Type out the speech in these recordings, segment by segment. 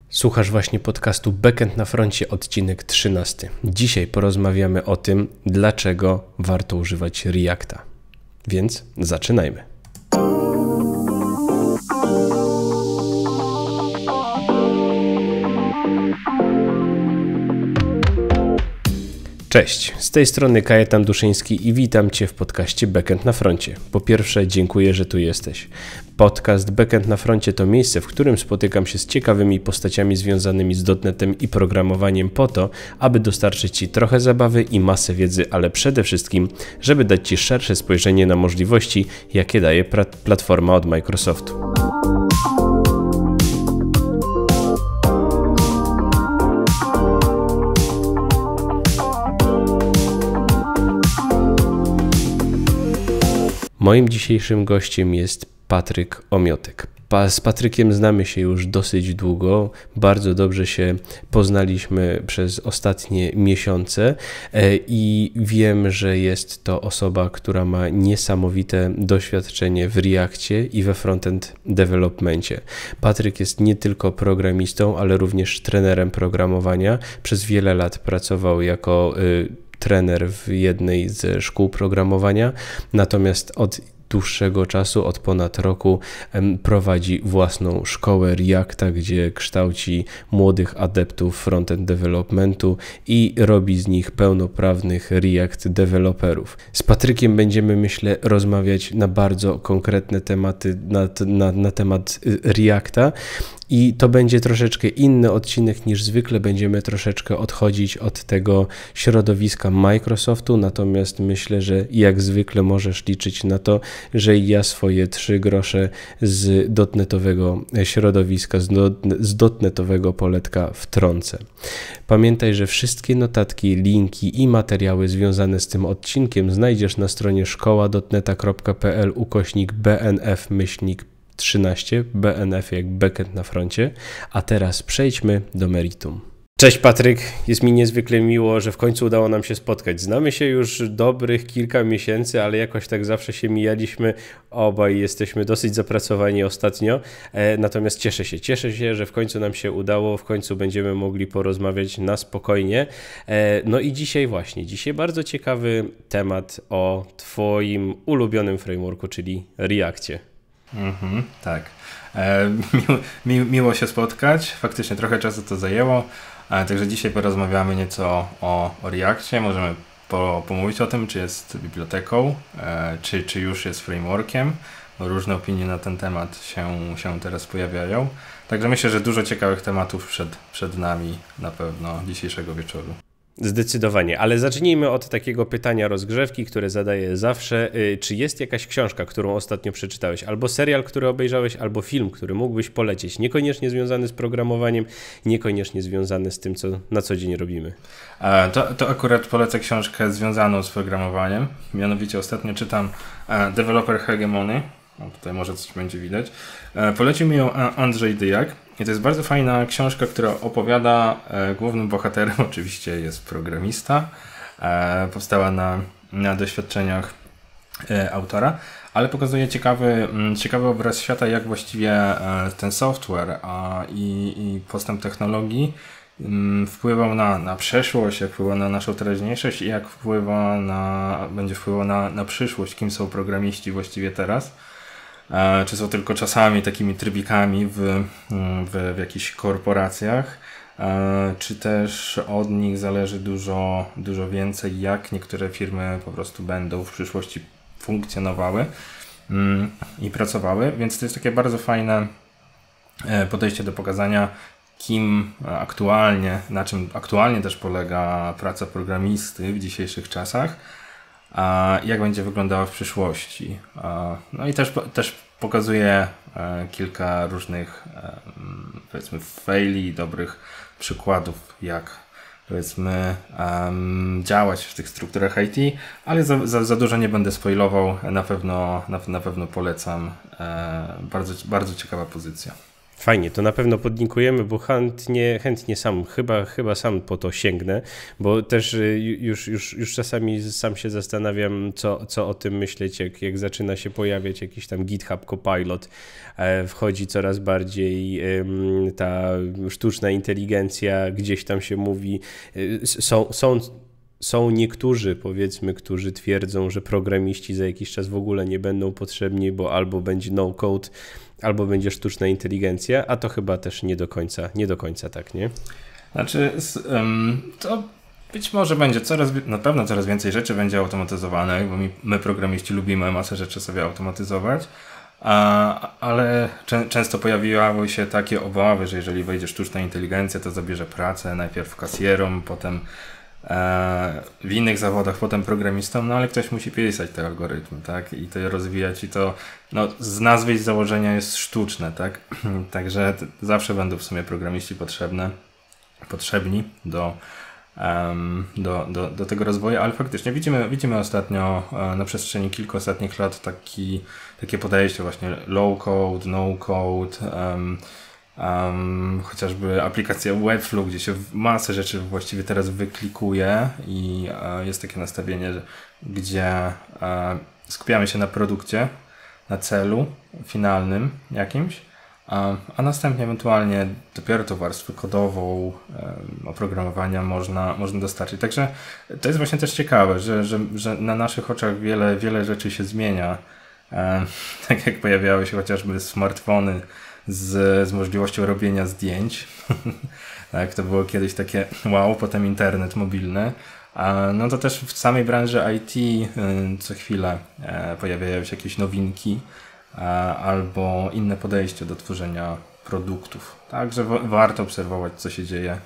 Słuchasz właśnie podcastu Backend na froncie, odcinek 13. Dzisiaj porozmawiamy o tym, dlaczego warto używać Reacta. Więc zaczynajmy. Cześć, z tej strony Kajetan Duszyński i witam Cię w podcaście Backend na froncie. Po pierwsze, dziękuję, że tu jesteś. Podcast Backend na froncie to miejsce, w którym spotykam się z ciekawymi postaciami związanymi z .NET-em i programowaniem po to, aby dostarczyć Ci trochę zabawy i masę wiedzy, ale przede wszystkim, żeby dać Ci szersze spojrzenie na możliwości, jakie daje platforma od Microsoftu. Moim dzisiejszym gościem jest Patryk Omiotek. Z Patrykiem znamy się już dosyć długo, bardzo dobrze się poznaliśmy przez ostatnie miesiące i wiem, że jest to osoba, która ma niesamowite doświadczenie w Reactie i we frontend developmencie. Patryk jest nie tylko programistą, ale również trenerem programowania. Przez wiele lat pracował jako trener w jednej ze szkół programowania, natomiast od dłuższego czasu, od ponad roku prowadzi własną szkołę Reacta, gdzie kształci młodych adeptów frontend developmentu i robi z nich pełnoprawnych React deweloperów. Z Patrykiem będziemy, myślę, rozmawiać na bardzo konkretne tematy, na temat Reacta. I to będzie troszeczkę inny odcinek niż zwykle, będziemy troszeczkę odchodzić od tego środowiska Microsoftu, natomiast myślę, że jak zwykle możesz liczyć na to, że ja swoje 3 grosze z dotnetowego środowiska, z dotnetowego poletka wtrącę. Pamiętaj, że wszystkie notatki, linki i materiały związane z tym odcinkiem znajdziesz na stronie szkoła.net.pl/BNF-13, BNF jak backend na froncie, a teraz przejdźmy do meritum. Cześć Patryk, jest mi niezwykle miło, że w końcu udało nam się spotkać. Znamy się już dobrych kilka miesięcy, ale jakoś tak zawsze się mijaliśmy, obaj jesteśmy dosyć zapracowani ostatnio, natomiast cieszę się, że w końcu nam się udało, w końcu będziemy mogli porozmawiać na spokojnie. No i dzisiaj bardzo ciekawy temat o Twoim ulubionym frameworku, czyli Reactie. Tak. Miło się spotkać. Faktycznie trochę czasu to zajęło. Także dzisiaj porozmawiamy nieco o Reactie. Możemy pomówić o tym, czy jest biblioteką, czy już jest frameworkiem. Bo różne opinie na ten temat się teraz pojawiają. Także myślę, że dużo ciekawych tematów przed nami na pewno dzisiejszego wieczoru. Zdecydowanie, ale zacznijmy od takiego pytania rozgrzewki, które zadaję zawsze. Czy jest jakaś książka, którą ostatnio przeczytałeś, albo serial, który obejrzałeś, albo film, który mógłbyś polecić, niekoniecznie związany z programowaniem, niekoniecznie związany z tym, co na co dzień robimy? To akurat polecę książkę związaną z programowaniem. Mianowicie ostatnio czytam Developer Hegemony. Tutaj może coś będzie widać. Polecił mi ją Andrzej Dyjak. I to jest bardzo fajna książka, która opowiada, głównym bohaterem oczywiście jest programista, powstała na doświadczeniach autora, ale pokazuje ciekawy obraz świata, jak właściwie ten software i postęp technologii wpływał na przeszłość, jak wpływa na naszą teraźniejszość i jak będzie wpływał na przyszłość, kim są programiści właściwie teraz. Czy są tylko czasami takimi trybikami w jakichś korporacjach, czy też od nich zależy dużo więcej, jak niektóre firmy po prostu będą w przyszłości funkcjonowały i pracowały, więc to jest takie bardzo fajne podejście do pokazania, na czym aktualnie też polega praca programisty w dzisiejszych czasach, a jak będzie wyglądała w przyszłości. No i też pokazuje kilka różnych, powiedzmy, faili, dobrych przykładów, jak, powiedzmy, działać w tych strukturach IT, ale za dużo nie będę spoilował, na pewno polecam. Bardzo, bardzo ciekawa pozycja. Fajnie, to na pewno podlinkujemy, bo chętnie chyba sam po to sięgnę, bo też już czasami sam się zastanawiam, co o tym myśleć, jak zaczyna się pojawiać jakiś tam GitHub Copilot, wchodzi coraz bardziej ta sztuczna inteligencja, gdzieś tam się mówi, są niektórzy, powiedzmy, którzy twierdzą, że programiści za jakiś czas w ogóle nie będą potrzebni, bo albo będzie no-code, albo będzie sztuczna inteligencja, a to chyba też nie do końca tak, nie? Znaczy, to być może będzie na pewno coraz więcej rzeczy będzie automatyzowanych, bo my programiści lubimy masę rzeczy sobie automatyzować, ale często pojawiały się takie obawy, że jeżeli wejdzie sztuczna inteligencja, to zabierze pracę najpierw kasjerom, potem w innych zawodach, potem programistom, no ale ktoś musi pisać te algorytmy, tak? I to je rozwijać i to z nazwy i z założenia jest sztuczne, tak? Także zawsze będą w sumie programiści potrzebni do tego rozwoju, ale faktycznie widzimy ostatnio na przestrzeni kilku ostatnich lat takie podejście właśnie low code, no code, chociażby aplikacja Webflow, gdzie się masę rzeczy właściwie teraz wyklikuje i jest takie nastawienie, gdzie skupiamy się na produkcie, na celu finalnym jakimś, a następnie ewentualnie dopiero tą warstwę kodową oprogramowania można dostarczyć. Także to jest właśnie też ciekawe, że na naszych oczach wiele rzeczy się zmienia. Tak jak pojawiały się chociażby smartfony z możliwością robienia zdjęć. Tak, to było kiedyś takie wow, potem internet mobilny. No to też w samej branży IT co chwilę pojawiają się jakieś nowinki albo inne podejście do tworzenia produktów. Także warto obserwować, co się dzieje,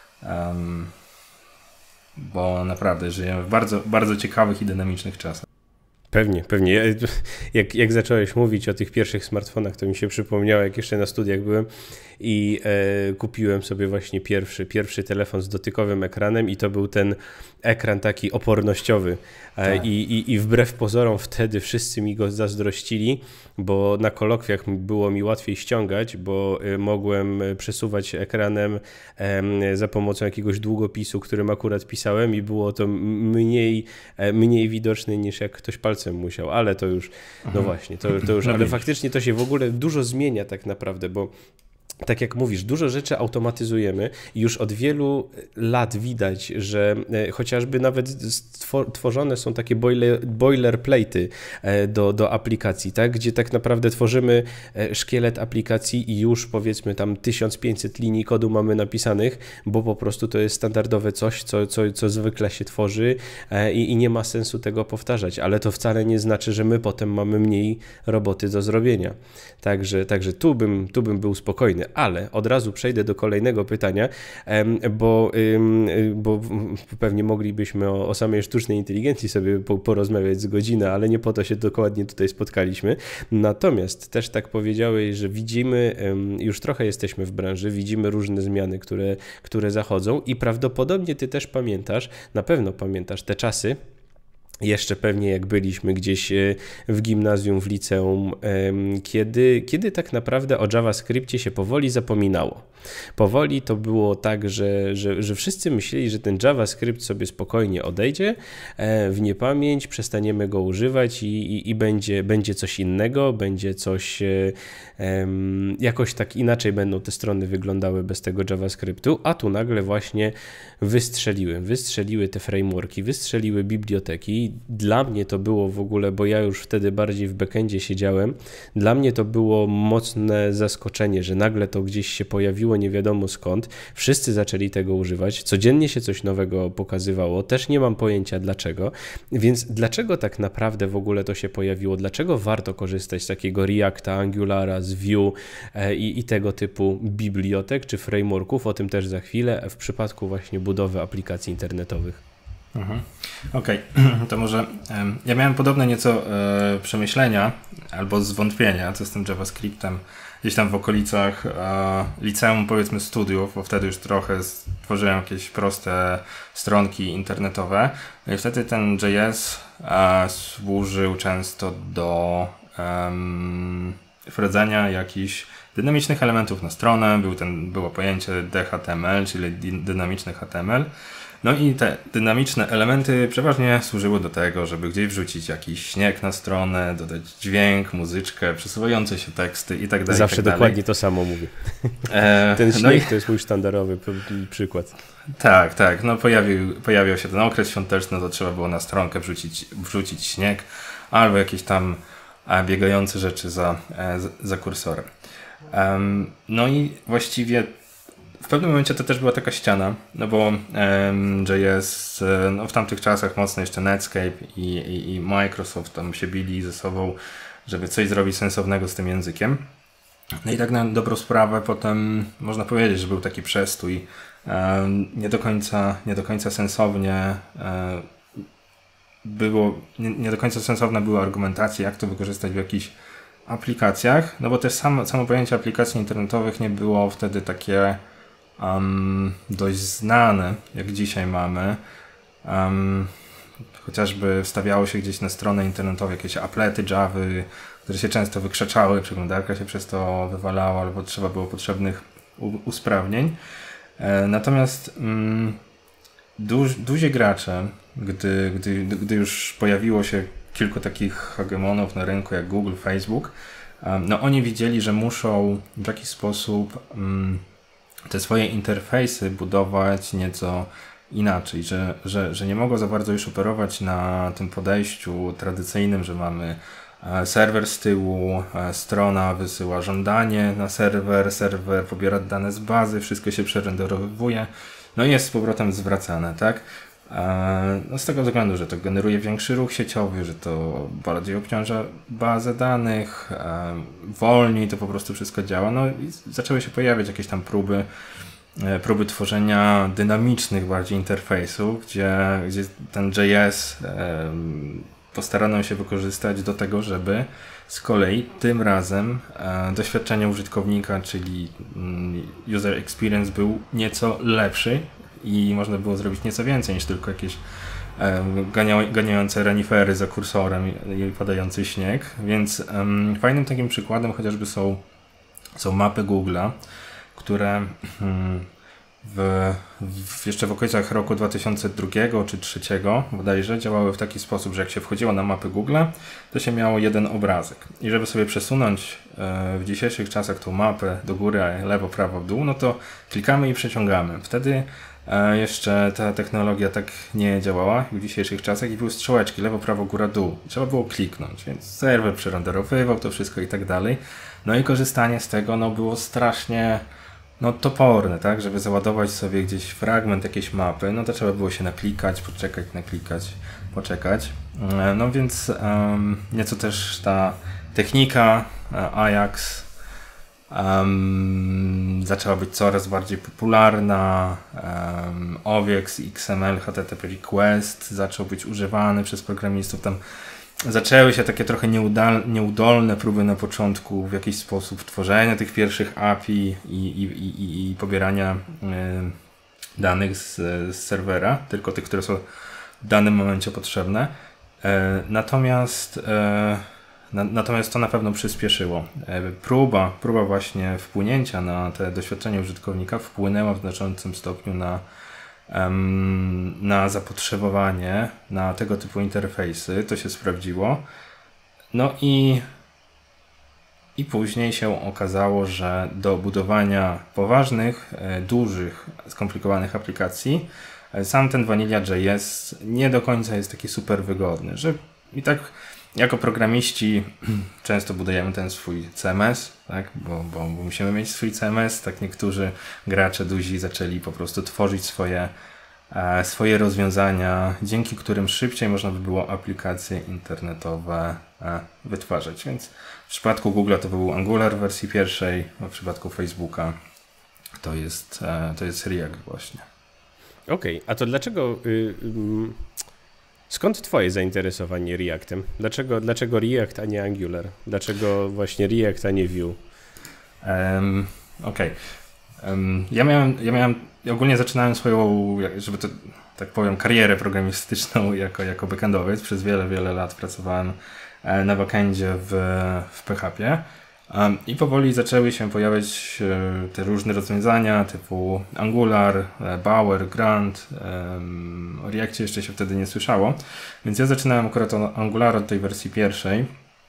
bo naprawdę żyjemy w bardzo, bardzo ciekawych i dynamicznych czasach. Pewnie. Jak zacząłeś mówić o tych pierwszych smartfonach, to mi się przypomniało, jak jeszcze na studiach byłem i kupiłem sobie właśnie pierwszy telefon z dotykowym ekranem i to był ten ekran taki opornościowy. Tak. I wbrew pozorom wtedy wszyscy mi go zazdrościli, bo na kolokwiach było mi łatwiej ściągać, bo mogłem przesuwać ekranem za pomocą jakiegoś długopisu, którym akurat pisałem i było to mniej widoczne niż jak ktoś palcem musiał, ale to już, no właśnie, to już, ale faktycznie to się w ogóle dużo zmienia tak naprawdę, bo tak jak mówisz, dużo rzeczy automatyzujemy i już od wielu lat widać, że chociażby nawet tworzone są takie boilerplate'y do aplikacji, tak? Gdzie tak naprawdę tworzymy szkielet aplikacji i już powiedzmy tam 1500 linii kodu mamy napisanych, bo po prostu to jest standardowe coś, co zwykle się tworzy i nie ma sensu tego powtarzać, ale to wcale nie znaczy, że my potem mamy mniej roboty do zrobienia. Także tu bym był spokojny. Ale od razu przejdę do kolejnego pytania, bo pewnie moglibyśmy o samej sztucznej inteligencji sobie porozmawiać z godzinę, ale nie po to się dokładnie tutaj spotkaliśmy. Natomiast też tak powiedziałeś, że widzimy, już trochę jesteśmy w branży, widzimy różne zmiany, które zachodzą i prawdopodobnie ty też pamiętasz, na pewno pamiętasz te czasy, jeszcze pewnie jak byliśmy gdzieś w gimnazjum, w liceum, kiedy tak naprawdę o JavaScriptie się powoli zapominało. Powoli to było tak, że wszyscy myśleli, że ten JavaScript sobie spokojnie odejdzie w niepamięć, przestaniemy go używać i będzie coś innego, będzie coś, jakoś tak inaczej będą te strony wyglądały bez tego JavaScriptu, a tu nagle właśnie wystrzeliły te frameworki, wystrzeliły biblioteki. Dla mnie to było w ogóle, bo ja już wtedy bardziej w backendzie siedziałem, dla mnie to było mocne zaskoczenie, że nagle to gdzieś się pojawiło nie wiadomo skąd, wszyscy zaczęli tego używać, codziennie się coś nowego pokazywało, też nie mam pojęcia dlaczego, więc dlaczego tak naprawdę w ogóle to się pojawiło, dlaczego warto korzystać z takiego Reacta, Angulara, z Vue i tego typu bibliotek czy frameworków, o tym też za chwilę, w przypadku właśnie budowy aplikacji internetowych. Okej, to może ja miałem podobne nieco przemyślenia albo zwątpienia, co z tym JavaScriptem gdzieś tam w okolicach liceum, powiedzmy studiów, bo wtedy już trochę tworzyłem jakieś proste stronki internetowe. No i wtedy ten JS służył często do wprowadzania jakichś dynamicznych elementów na stronę, było pojęcie DHTML, czyli dynamiczny HTML. No i te dynamiczne elementy przeważnie służyły do tego, żeby gdzieś wrzucić jakiś śnieg na stronę, dodać dźwięk, muzyczkę, przesuwające się teksty i tak dalej. Zawsze tak dokładnie to samo mówię. Ten śnieg to jest mój sztandarowy przykład. Tak. No pojawił się ten okres świąteczny, to trzeba było na stronkę wrzucić śnieg albo jakieś tam biegające rzeczy za kursorem. No i właściwie w pewnym momencie to też była taka ściana, no bo JS w tamtych czasach mocno jeszcze Netscape i Microsoft tam się bili ze sobą, żeby coś zrobić sensownego z tym językiem. No i tak na dobrą sprawę potem można powiedzieć, że był taki przestój, nie do końca sensownie nie do końca sensowna była argumentacja, jak to wykorzystać w jakichś aplikacjach, no bo też samo pojęcie aplikacji internetowych nie było wtedy takie dość znane, jak dzisiaj mamy. Chociażby wstawiało się gdzieś na stronę internetową jakieś applety Java, które się często wykrzeczały, przeglądarka się przez to wywalała, albo trzeba było potrzebnych usprawnień. Natomiast duzi gracze, gdy już pojawiło się kilku takich hegemonów na rynku jak Google, Facebook, no oni widzieli, że muszą w jakiś sposób te swoje interfejsy budować nieco inaczej, że nie mogą za bardzo już operować na tym podejściu tradycyjnym, że mamy serwer z tyłu, strona wysyła żądanie na serwer pobiera dane z bazy, wszystko się przerenderowuje, no i jest z powrotem zwracane, tak? No z tego względu, że to generuje większy ruch sieciowy, że to bardziej obciąża bazę danych, wolniej to po prostu wszystko działa. No i zaczęły się pojawiać jakieś tam próby tworzenia dynamicznych bardziej interfejsów, gdzie ten JS postarano się wykorzystać do tego, żeby z kolei tym razem doświadczenie użytkownika, czyli user experience był nieco lepszy i można było zrobić nieco więcej niż tylko jakieś ganiające renifery za kursorem i padający śnieg. Więc fajnym takim przykładem chociażby są mapy Google'a, które jeszcze w okolicach roku 2002 czy 2003 bodajże działały w taki sposób, że jak się wchodziło na mapy Google'a, to się miało jeden obrazek. I żeby sobie przesunąć w dzisiejszych czasach tą mapę do góry, lewo, prawo, w dół, no to klikamy i przeciągamy. Wtedy jeszcze ta technologia tak nie działała w dzisiejszych czasach i były strzałeczki lewo, prawo, góra, dół. Trzeba było kliknąć, więc serwer przerenderowywał to wszystko i tak dalej. No i korzystanie z tego było strasznie toporne, tak? Żeby załadować sobie gdzieś fragment jakiejś mapy, no to trzeba było się naklikać, poczekać. No więc nieco też ta technika Ajax zaczęła być coraz bardziej popularna. OWiex, XML, HTTP Request zaczął być używany przez programistów. Tam zaczęły się takie trochę nieudolne próby na początku w jakiś sposób tworzenia tych pierwszych API i pobierania danych z serwera, tylko tych, które są w danym momencie potrzebne. Natomiast to na pewno przyspieszyło. Próba właśnie wpłynięcia na te doświadczenie użytkownika wpłynęła w znaczącym stopniu na zapotrzebowanie na tego typu interfejsy. To się sprawdziło. No i później się okazało, że do budowania poważnych, dużych, skomplikowanych aplikacji sam ten Vanilla.js nie do końca jest taki super wygodny, że i tak jako programiści często budujemy ten swój CMS, tak? Bo musimy mieć swój CMS, tak niektórzy gracze duzi zaczęli po prostu tworzyć swoje rozwiązania, dzięki którym szybciej można by było aplikacje internetowe wytwarzać. Więc w przypadku Google'a to był Angular w wersji pierwszej, a w przypadku Facebooka to jest React właśnie. Okej, a to dlaczego... Skąd twoje zainteresowanie Reactem? Dlaczego React, a nie Angular? Dlaczego właśnie React, a nie Vue? Ja ogólnie zaczynałem swoją, żeby to tak powiem, karierę programistyczną jako backendowiec. Przez wiele lat pracowałem na backendzie w PHP. I powoli zaczęły się pojawiać te różne rozwiązania typu Angular, Bower, Grand. O Reactie jeszcze się wtedy nie słyszało, więc ja zaczynałem akurat od Angulara od tej wersji pierwszej.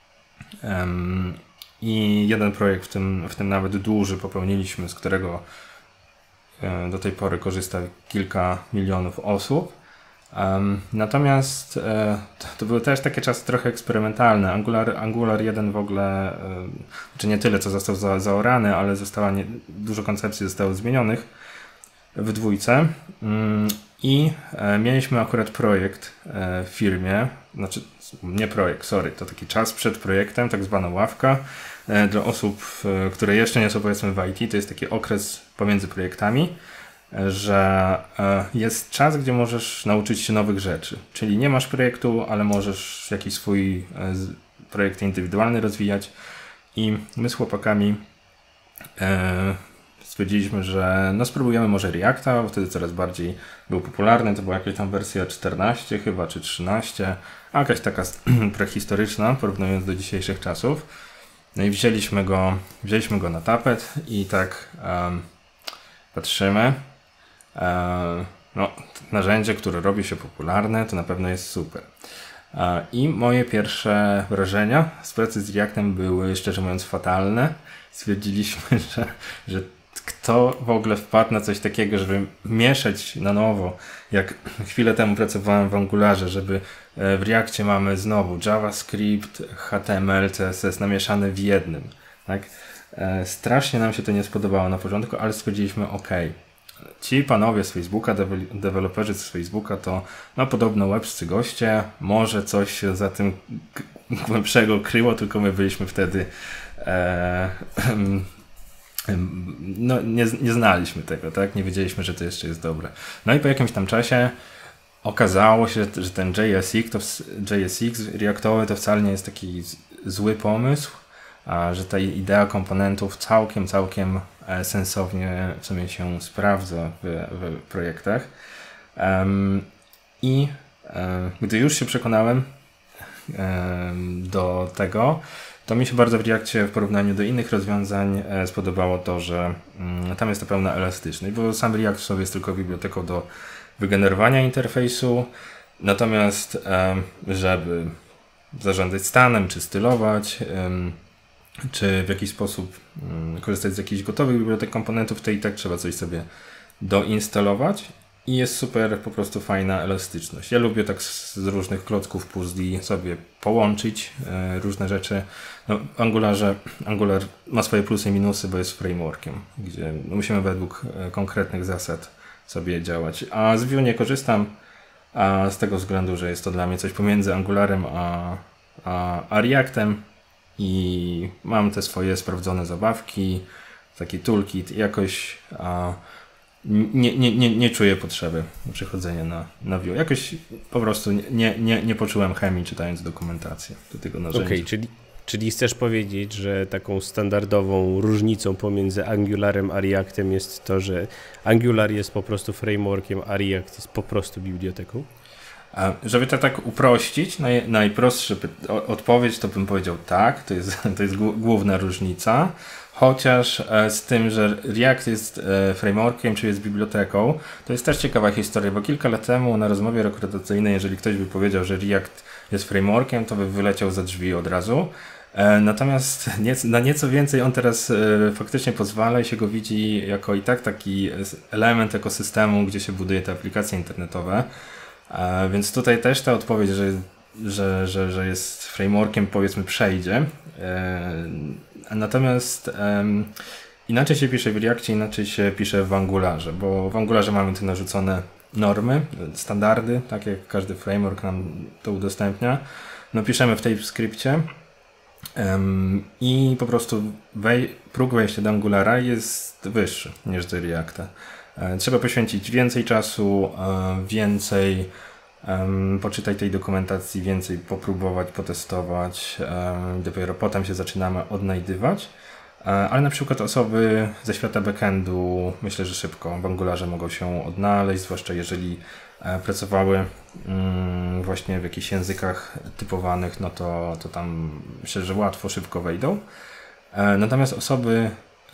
I jeden projekt, w tym nawet duży, popełniliśmy, z którego do tej pory korzysta kilka milionów osób. Natomiast to były też takie czasy trochę eksperymentalne. Angular 1 w ogóle, czy nie tyle co został zaorany, ale dużo koncepcji zostało zmienionych w dwójce. I mieliśmy akurat projekt w firmie, znaczy nie projekt, sorry, to taki czas przed projektem, tak zwana ławka dla osób, które jeszcze nie są powiedzmy w IT. To jest taki okres pomiędzy projektami, że jest czas, gdzie możesz nauczyć się nowych rzeczy. Czyli nie masz projektu, ale możesz jakiś swój projekt indywidualny rozwijać. I my z chłopakami stwierdziliśmy, że no spróbujemy może Reacta, bo wtedy coraz bardziej był popularny. To była jakaś tam wersja 14 chyba, czy 13, a jakaś taka prehistoryczna, porównując do dzisiejszych czasów. No i wzięliśmy go na tapet i tak patrzymy. No, narzędzie, które robi się popularne, to na pewno jest super. I moje pierwsze wrażenia z pracy z Reactem były, szczerze mówiąc, fatalne. Stwierdziliśmy, że kto w ogóle wpadł na coś takiego, żeby mieszać na nowo, jak chwilę temu pracowałem w Angularze, żeby w Reactie mamy znowu JavaScript, HTML, CSS namieszane w jednym. Tak? Strasznie nam się to nie spodobało na początku, ale stwierdziliśmy, ok, ci panowie z Facebooka, deweloperzy z Facebooka to no podobno łebscy goście, może coś się za tym głębszego kryło, tylko my byliśmy wtedy no nie znaliśmy tego, tak? Nie wiedzieliśmy, że to jeszcze jest dobre. No i po jakimś tam czasie okazało się, że ten JSX reaktowy to wcale nie jest taki zły pomysł, a że ta idea komponentów całkiem sensownie w sumie się sprawdza w projektach. I gdy już się przekonałem do tego, to mi się bardzo w Reactie w porównaniu do innych rozwiązań spodobało to, że tam jest to pełna elastyczność, bo sam React w sobie jest tylko biblioteką do wygenerowania interfejsu, natomiast żeby zarządzać stanem, czy stylować, czy w jakiś sposób korzystać z jakichś gotowych bibliotek komponentów, to i tak trzeba coś sobie doinstalować i jest super po prostu fajna elastyczność. Ja lubię tak z różnych klocków puzli sobie połączyć różne rzeczy. No, Angular ma swoje plusy i minusy, bo jest frameworkiem, gdzie musimy według konkretnych zasad sobie działać. A z Vue nie korzystam, a z tego względu, że jest to dla mnie coś pomiędzy Angularem a Reactem i mam te swoje sprawdzone zabawki, taki toolkit i jakoś nie czuję potrzeby przechodzenia na Vue. Jakoś po prostu nie poczułem chemii czytając dokumentację do tego narzędzia. Okej, czyli chcesz powiedzieć, że taką standardową różnicą pomiędzy Angularem a Reactem jest to, że Angular jest po prostu frameworkiem, a React jest po prostu biblioteką? Żeby to tak uprościć, najprostsza odpowiedź to bym powiedział tak, to jest główna różnica. Chociaż z tym, że React jest frameworkiem, czy jest biblioteką, to jest też ciekawa historia, bo kilka lat temu na rozmowie rekrutacyjnej, jeżeli ktoś by powiedział, że React jest frameworkiem, to by wyleciał za drzwi od razu. Natomiast na nieco więcej on teraz faktycznie pozwala i się go widzi jako i tak taki element ekosystemu, gdzie się buduje te aplikacje internetowe. Więc tutaj też ta odpowiedź, że jest frameworkiem, powiedzmy, przejdzie. Natomiast inaczej się pisze w Reactie, inaczej się pisze w Angularze, bo w Angularze mamy te narzucone normy, standardy, tak jak każdy framework nam to udostępnia. No piszemy w TypeScriptie i po prostu próg wejścia do Angulara jest wyższy niż do Reacta. Trzeba poświęcić więcej czasu, więcej poczytać tej dokumentacji, więcej popróbować, potestować. Dopiero potem się zaczynamy odnajdywać. Ale na przykład osoby ze świata backendu myślę, że szybko w Angularze mogą się odnaleźć, zwłaszcza jeżeli pracowały właśnie w jakichś językach typowanych, no to tam myślę, że łatwo, szybko wejdą. Natomiast osoby,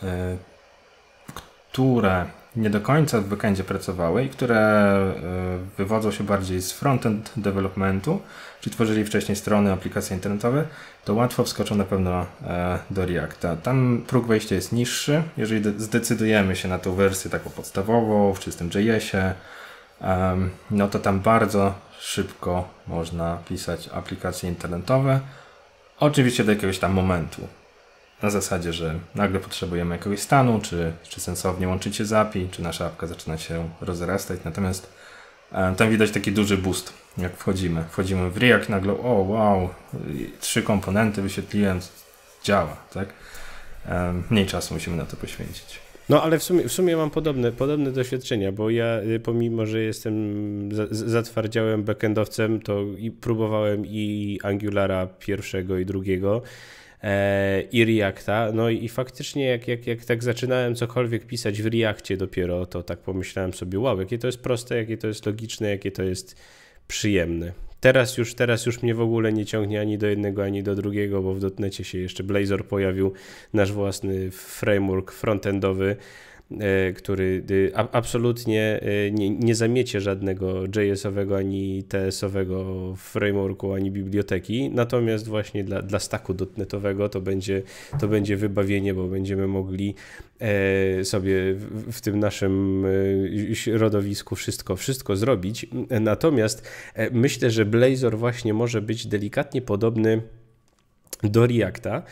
które nie do końca w backendzie pracowały i które wywodzą się bardziej z frontend developmentu, czy tworzyli wcześniej strony, aplikacje internetowe, to łatwo wskoczą na pewno do Reacta. Tam próg wejścia jest niższy. Jeżeli zdecydujemy się na tą wersję taką podstawową, w czystym JS-ie, no to tam bardzo szybko można pisać aplikacje internetowe. Oczywiście do jakiegoś tam momentu. Na zasadzie, że nagle potrzebujemy jakiegoś stanu, czy sensownie łączyć się z API, czy nasza apka zaczyna się rozrastać. Natomiast tam widać taki duży boost, jak wchodzimy. Wchodzimy w React, nagle o wow, 3 komponenty wyświetliłem, działa, tak? Mniej czasu musimy na to poświęcić. No ale w sumie mam podobne doświadczenia, bo ja pomimo, że jestem zatwardziałym backendowcem, to i próbowałem i Angulara pierwszego i drugiego, i Reacta, no i faktycznie jak tak zaczynałem cokolwiek pisać w Reactie dopiero, to tak pomyślałem sobie, wow, jakie to jest proste, jakie to jest logiczne, jakie to jest przyjemne. Teraz już mnie w ogóle nie ciągnie ani do jednego, ani do drugiego, bo w dotnecie się jeszcze Blazor pojawił, nasz własny framework frontendowy, który absolutnie nie zamiecie żadnego JS-owego ani TS-owego frameworku, ani biblioteki, natomiast właśnie dla stacku dotnetowego to będzie wybawienie, bo będziemy mogli sobie w tym naszym środowisku wszystko zrobić. Natomiast myślę, że Blazor właśnie może być delikatnie podobny do Reacta,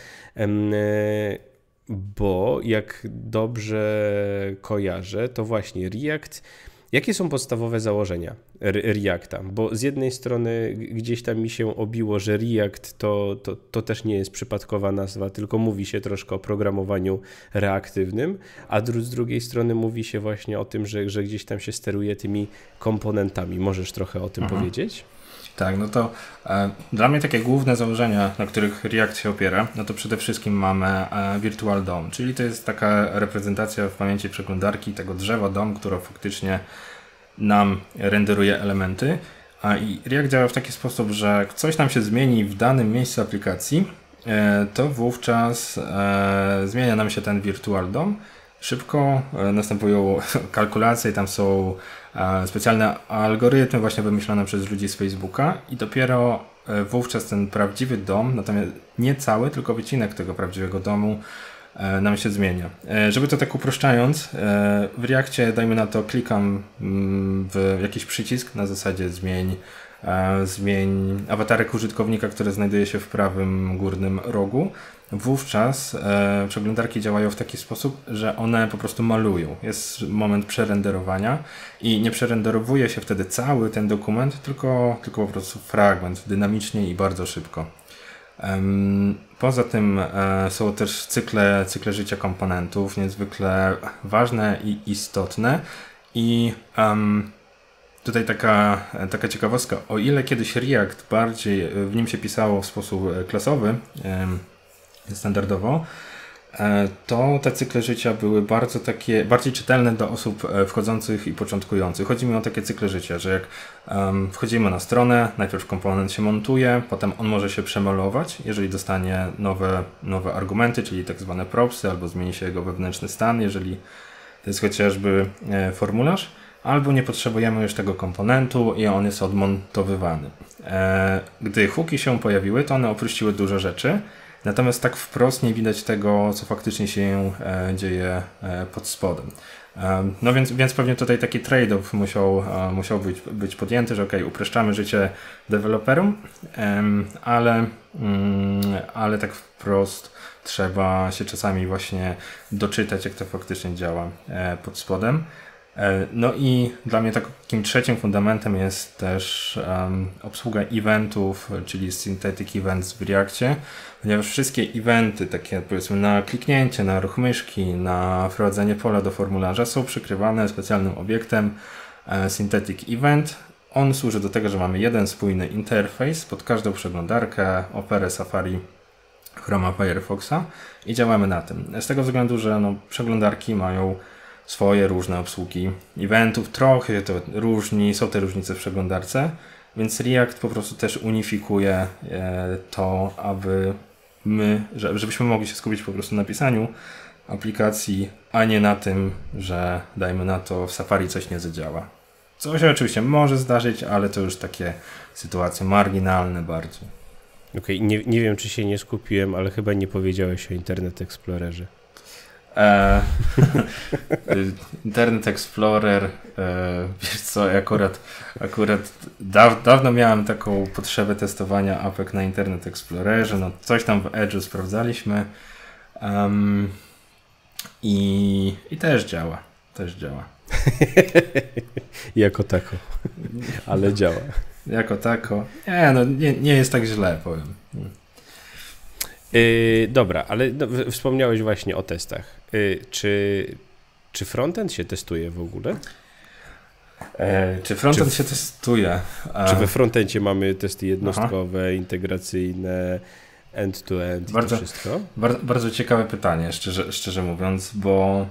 bo jak dobrze kojarzę, to właśnie React, jakie są podstawowe założenia Reacta? Bo z jednej strony gdzieś tam mi się obiło, że React to też nie jest przypadkowa nazwa, tylko mówi się troszkę o programowaniu reaktywnym, a z drugiej strony mówi się właśnie o tym, że gdzieś tam się steruje tymi komponentami. Możesz trochę o tym powiedzieć? Tak, no to dla mnie takie główne założenia, na których React się opiera, no to przede wszystkim mamy Virtual DOM, czyli to jest taka reprezentacja w pamięci przeglądarki tego drzewa DOM, które faktycznie nam renderuje elementy. I React działa w taki sposób, że jak coś nam się zmieni w danym miejscu aplikacji, to wówczas zmienia nam się ten Virtual DOM. Szybko następują kalkulacje, tam są specjalne algorytmy właśnie wymyślone przez ludzi z Facebooka i dopiero wówczas ten prawdziwy DOM, natomiast nie cały, tylko wycinek tego prawdziwego domu nam się zmienia. Żeby to tak uproszczając, w Reactie dajmy na to klikam w jakiś przycisk na zasadzie zmień awatarek użytkownika, który znajduje się w prawym górnym rogu. Wówczas przeglądarki działają w taki sposób, że one po prostu malują. Jest moment przerenderowania i nie przerenderowuje się wtedy cały ten dokument, tylko po prostu fragment, dynamicznie i bardzo szybko. Poza tym są też cykle życia komponentów, niezwykle ważne i istotne. I tutaj taka ciekawostka, o ile kiedyś React bardziej w nim się pisało w sposób klasowy, standardowo, to te cykle życia były bardziej czytelne dla osób wchodzących i początkujących. Chodzi mi o takie cykle życia, że jak wchodzimy na stronę, najpierw komponent się montuje, potem on może się przemalować, jeżeli dostanie nowe argumenty, czyli tak zwane propsy, albo zmieni się jego wewnętrzny stan, jeżeli to jest chociażby formularz, albo nie potrzebujemy już tego komponentu i on jest odmontowywany. Gdy hooki się pojawiły, to one opuściły dużo rzeczy, natomiast tak wprost nie widać tego, co faktycznie się dzieje pod spodem. No więc pewnie tutaj taki trade-off musiał być podjęty, że upraszczamy życie deweloperom, ale tak wprost trzeba się czasami właśnie doczytać, jak to faktycznie działa pod spodem. No i dla mnie takim trzecim fundamentem jest też obsługa eventów, czyli synthetic events w Reactie, ponieważ wszystkie eventy, takie powiedzmy na kliknięcie, na ruch myszki, na wprowadzenie pola do formularza są przykrywane specjalnym obiektem synthetic event. On służy do tego, że mamy jeden spójny interfejs pod każdą przeglądarkę, Opera, Safari, Chroma, Firefoxa i działamy na tym. Z tego względu, że przeglądarki mają swoje różne obsługi eventów, trochę to są te różnice w przeglądarce, więc React po prostu też unifikuje to, aby żebyśmy mogli się skupić po prostu na pisaniu aplikacji, a nie na tym, że dajmy na to w Safari coś nie zadziała. Co się oczywiście może zdarzyć, ale to już takie sytuacje marginalne bardziej. Okej, nie wiem, czy się nie skupiłem, ale chyba nie powiedziałeś o Internet Explorerze. Internet Explorer, wiesz co, akurat dawno miałem taką potrzebę testowania apek na Internet Explorerze, no coś tam w Edge'u sprawdzaliśmy i też działa. Jako tako, ale działa. Jako tako. Nie jest tak źle, powiem. Dobra, ale wspomniałeś właśnie o testach. Czy frontend się testuje w ogóle? Czy frontend się testuje? Czy we frontendzie mamy testy jednostkowe, integracyjne, end-to-end i to wszystko? Bardzo ciekawe pytanie, szczerze mówiąc, bo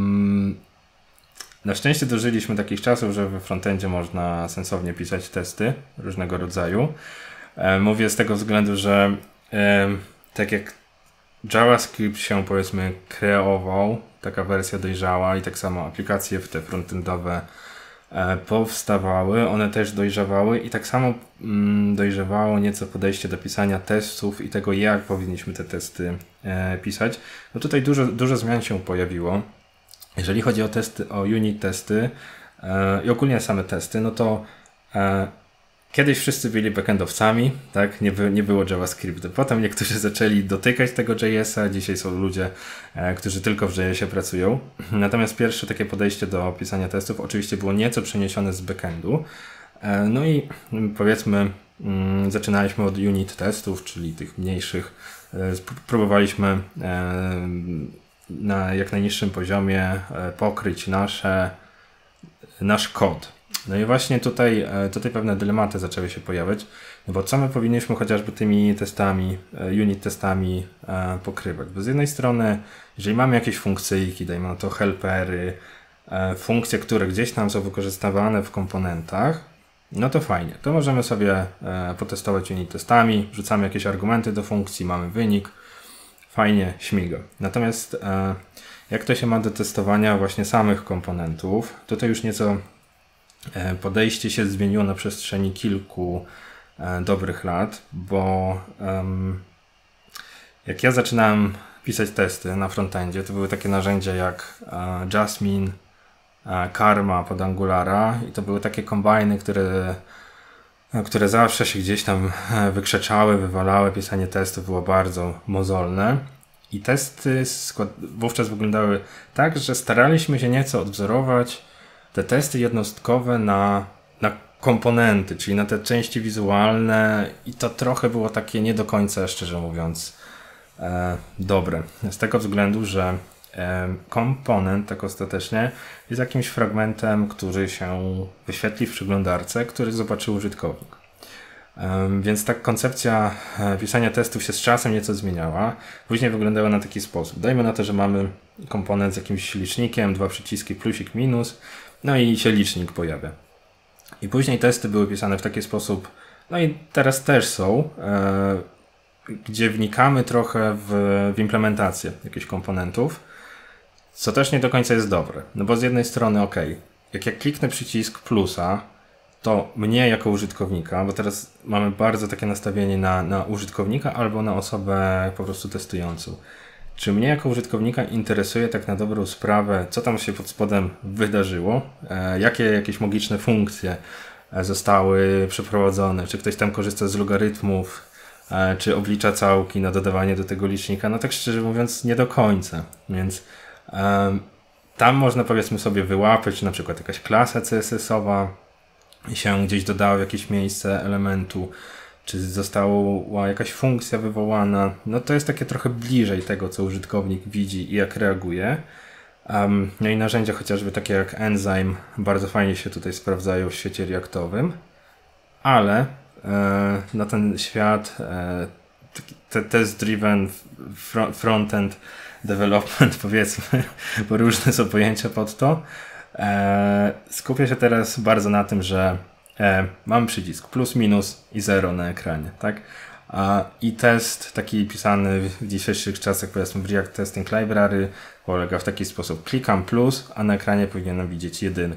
na szczęście dożyliśmy takich czasów, że we frontendzie można sensownie pisać testy różnego rodzaju. Mówię z tego względu, że tak jak JavaScript się powiedzmy kreował, taka wersja dojrzała i tak samo aplikacje te frontendowe powstawały, one też dojrzewały i tak samo dojrzewało nieco podejście do pisania testów i tego, jak powinniśmy te testy pisać. No tutaj dużo zmian się pojawiło. Jeżeli chodzi o testy, o unit testy i ogólnie same testy, no to kiedyś wszyscy byli backendowcami, tak? Nie było JavaScriptu. Potem niektórzy zaczęli dotykać tego JS-a, dzisiaj są ludzie, którzy tylko w JS-ie pracują. Natomiast pierwsze takie podejście do pisania testów oczywiście było nieco przeniesione z backendu. No i powiedzmy zaczynaliśmy od unit testów, czyli tych mniejszych. Próbowaliśmy na jak najniższym poziomie pokryć nasz kod. No i właśnie tutaj pewne dylematy zaczęły się pojawiać, no bo co my powinniśmy chociażby tymi testami, unit testami pokrywać? Bo z jednej strony, jeżeli mamy jakieś funkcyjki, dajmy na to helpery, funkcje, które gdzieś tam są wykorzystywane w komponentach, no to fajnie. To możemy sobie potestować unit testami, wrzucamy jakieś argumenty do funkcji, mamy wynik, fajnie, śmiga. Natomiast jak to się ma do testowania właśnie samych komponentów, to już nieco podejście się zmieniło na przestrzeni kilku dobrych lat, bo jak ja zaczynałem pisać testy na frontendzie, to były takie narzędzia jak Jasmine, Karma pod Angulara i to były takie kombajny, które zawsze się gdzieś tam wykrzeczały, wywalały. Pisanie testów było bardzo mozolne i testy wówczas wyglądały tak, że staraliśmy się nieco odwzorować te testy jednostkowe na komponenty, czyli na te części wizualne i to trochę było takie nie do końca, szczerze mówiąc, dobre. Z tego względu, że komponent tak ostatecznie jest jakimś fragmentem, który się wyświetli w przeglądarce, który zobaczy użytkownik. Więc ta koncepcja pisania testów się z czasem nieco zmieniała. Później wyglądała na taki sposób. Dajmy na to, że mamy komponent z jakimś licznikiem, 2 przyciski plusik, minus, no i się licznik pojawia. I później testy były pisane w taki sposób, no i teraz też są, gdzie wnikamy trochę w implementację jakichś komponentów, co też nie do końca jest dobre. No bo z jednej strony, jak ja kliknę przycisk plusa, to mnie jako użytkownika, bo teraz mamy bardzo takie nastawienie na użytkownika albo na osobę po prostu testującą. Czy mnie jako użytkownika interesuje tak na dobrą sprawę, co tam się pod spodem wydarzyło, jakie jakieś magiczne funkcje zostały przeprowadzone, czy ktoś tam korzysta z logarytmów, czy oblicza całki na dodawanie do tego licznika, no tak szczerze mówiąc nie do końca, więc tam można powiedzmy sobie wyłapać, na przykład jakaś klasa CSS-owa się gdzieś dodała w jakieś miejsce elementu, czy została jakaś funkcja wywołana, no to jest takie trochę bliżej tego, co użytkownik widzi i jak reaguje. No i narzędzia chociażby takie jak Enzyme bardzo fajnie się tutaj sprawdzają w świecie reaktowym, ale na ten świat test-driven front-end development, powiedzmy, bo różne są pojęcia pod to, skupię się teraz bardzo na tym, że mamy przycisk plus, minus i 0 na ekranie, tak? I test taki pisany w dzisiejszych czasach, powiedzmy w React Testing Library, polega w taki sposób. Klikam plus, a na ekranie powinienem widzieć 1.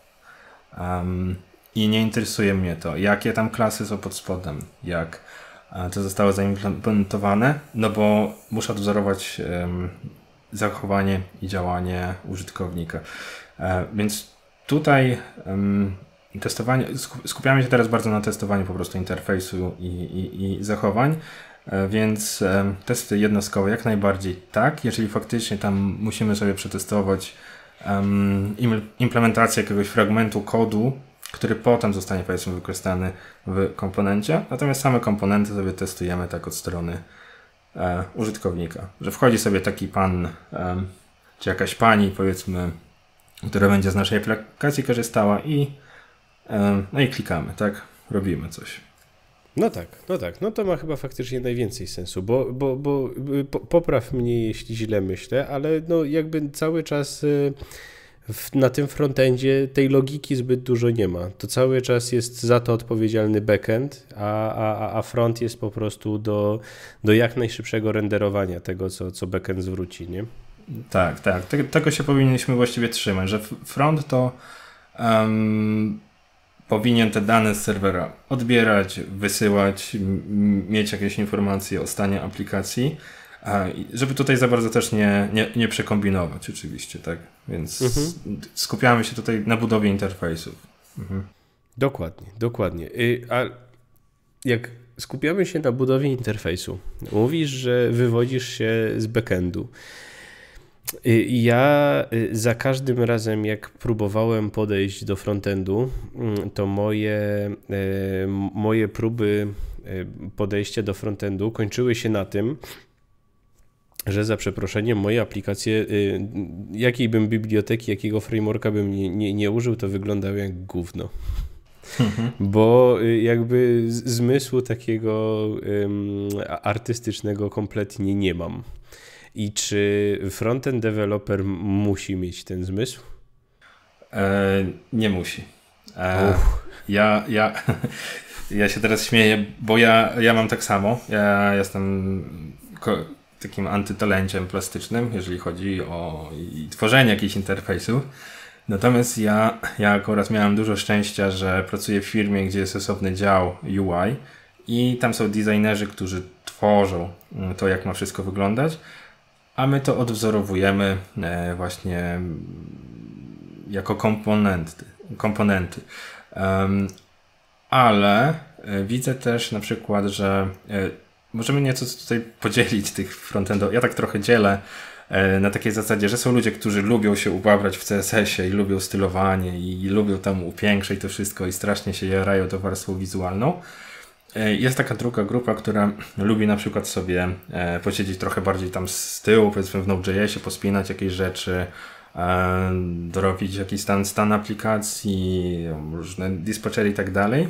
I nie interesuje mnie to, jakie tam klasy są pod spodem, jak to zostało zaimplementowane, no bo muszę odwzorować zachowanie i działanie użytkownika. Więc tutaj testowanie, skupiamy się teraz bardzo na testowaniu po prostu interfejsu i zachowań, więc testy jednostkowe jak najbardziej tak, jeżeli faktycznie tam musimy sobie przetestować implementację jakiegoś fragmentu kodu, który potem zostanie powiedzmy wykorzystany w komponencie, natomiast same komponenty sobie testujemy tak od strony użytkownika, że wchodzi sobie taki pan czy jakaś pani powiedzmy, która będzie z naszej aplikacji korzystała no i klikamy, tak? Robimy coś. No tak. No to ma chyba faktycznie najwięcej sensu, bo popraw mnie, jeśli źle myślę, ale no jakby cały czas na tym frontendzie tej logiki zbyt dużo nie ma. To cały czas jest za to odpowiedzialny backend, a front jest po prostu do jak najszybszego renderowania tego, co backend zwróci, nie? Tak. Tego się powinniśmy właściwie trzymać, że front to powinien te dane z serwera odbierać, wysyłać, mieć jakieś informacje o stanie aplikacji, żeby tutaj za bardzo też nie przekombinować oczywiście, tak? Więc skupiamy się tutaj na budowie interfejsów. Dokładnie. A jak skupiamy się na budowie interfejsu, mówisz, że wywodzisz się z backendu. Ja za każdym razem, jak próbowałem podejść do frontendu, to moje próby podejścia do frontendu kończyły się na tym, że za przeproszeniem moje aplikacje, jakiej bym biblioteki, jakiego frameworka bym nie użył, to wyglądały jak gówno. Bo jakby zmysłu takiego artystycznego kompletnie nie mam. I czy frontend developer musi mieć ten zmysł? Nie musi. Ja się teraz śmieję, bo ja mam tak samo. Ja jestem takim antytalenciem plastycznym, jeżeli chodzi o tworzenie jakichś interfejsów. Natomiast ja akurat miałem dużo szczęścia, że pracuję w firmie, gdzie jest osobny dział UI i tam są designerzy, którzy tworzą to, jak ma wszystko wyglądać, a my to odwzorowujemy właśnie jako komponenty. Ale widzę też na przykład, że możemy nieco tutaj podzielić tych frontendów. Ja tak trochę dzielę na takiej zasadzie, że są ludzie, którzy lubią się ubabrać w CSS-ie i lubią stylowanie i lubią tam upiększyć to wszystko i strasznie się jarają tą warstwą wizualną. Jest taka druga grupa, która lubi na przykład sobie posiedzieć trochę bardziej tam z tyłu, powiedzmy w Node.jsie, pospinać jakieś rzeczy, dorobić jakiś stan aplikacji, różne dispatchery i tak dalej.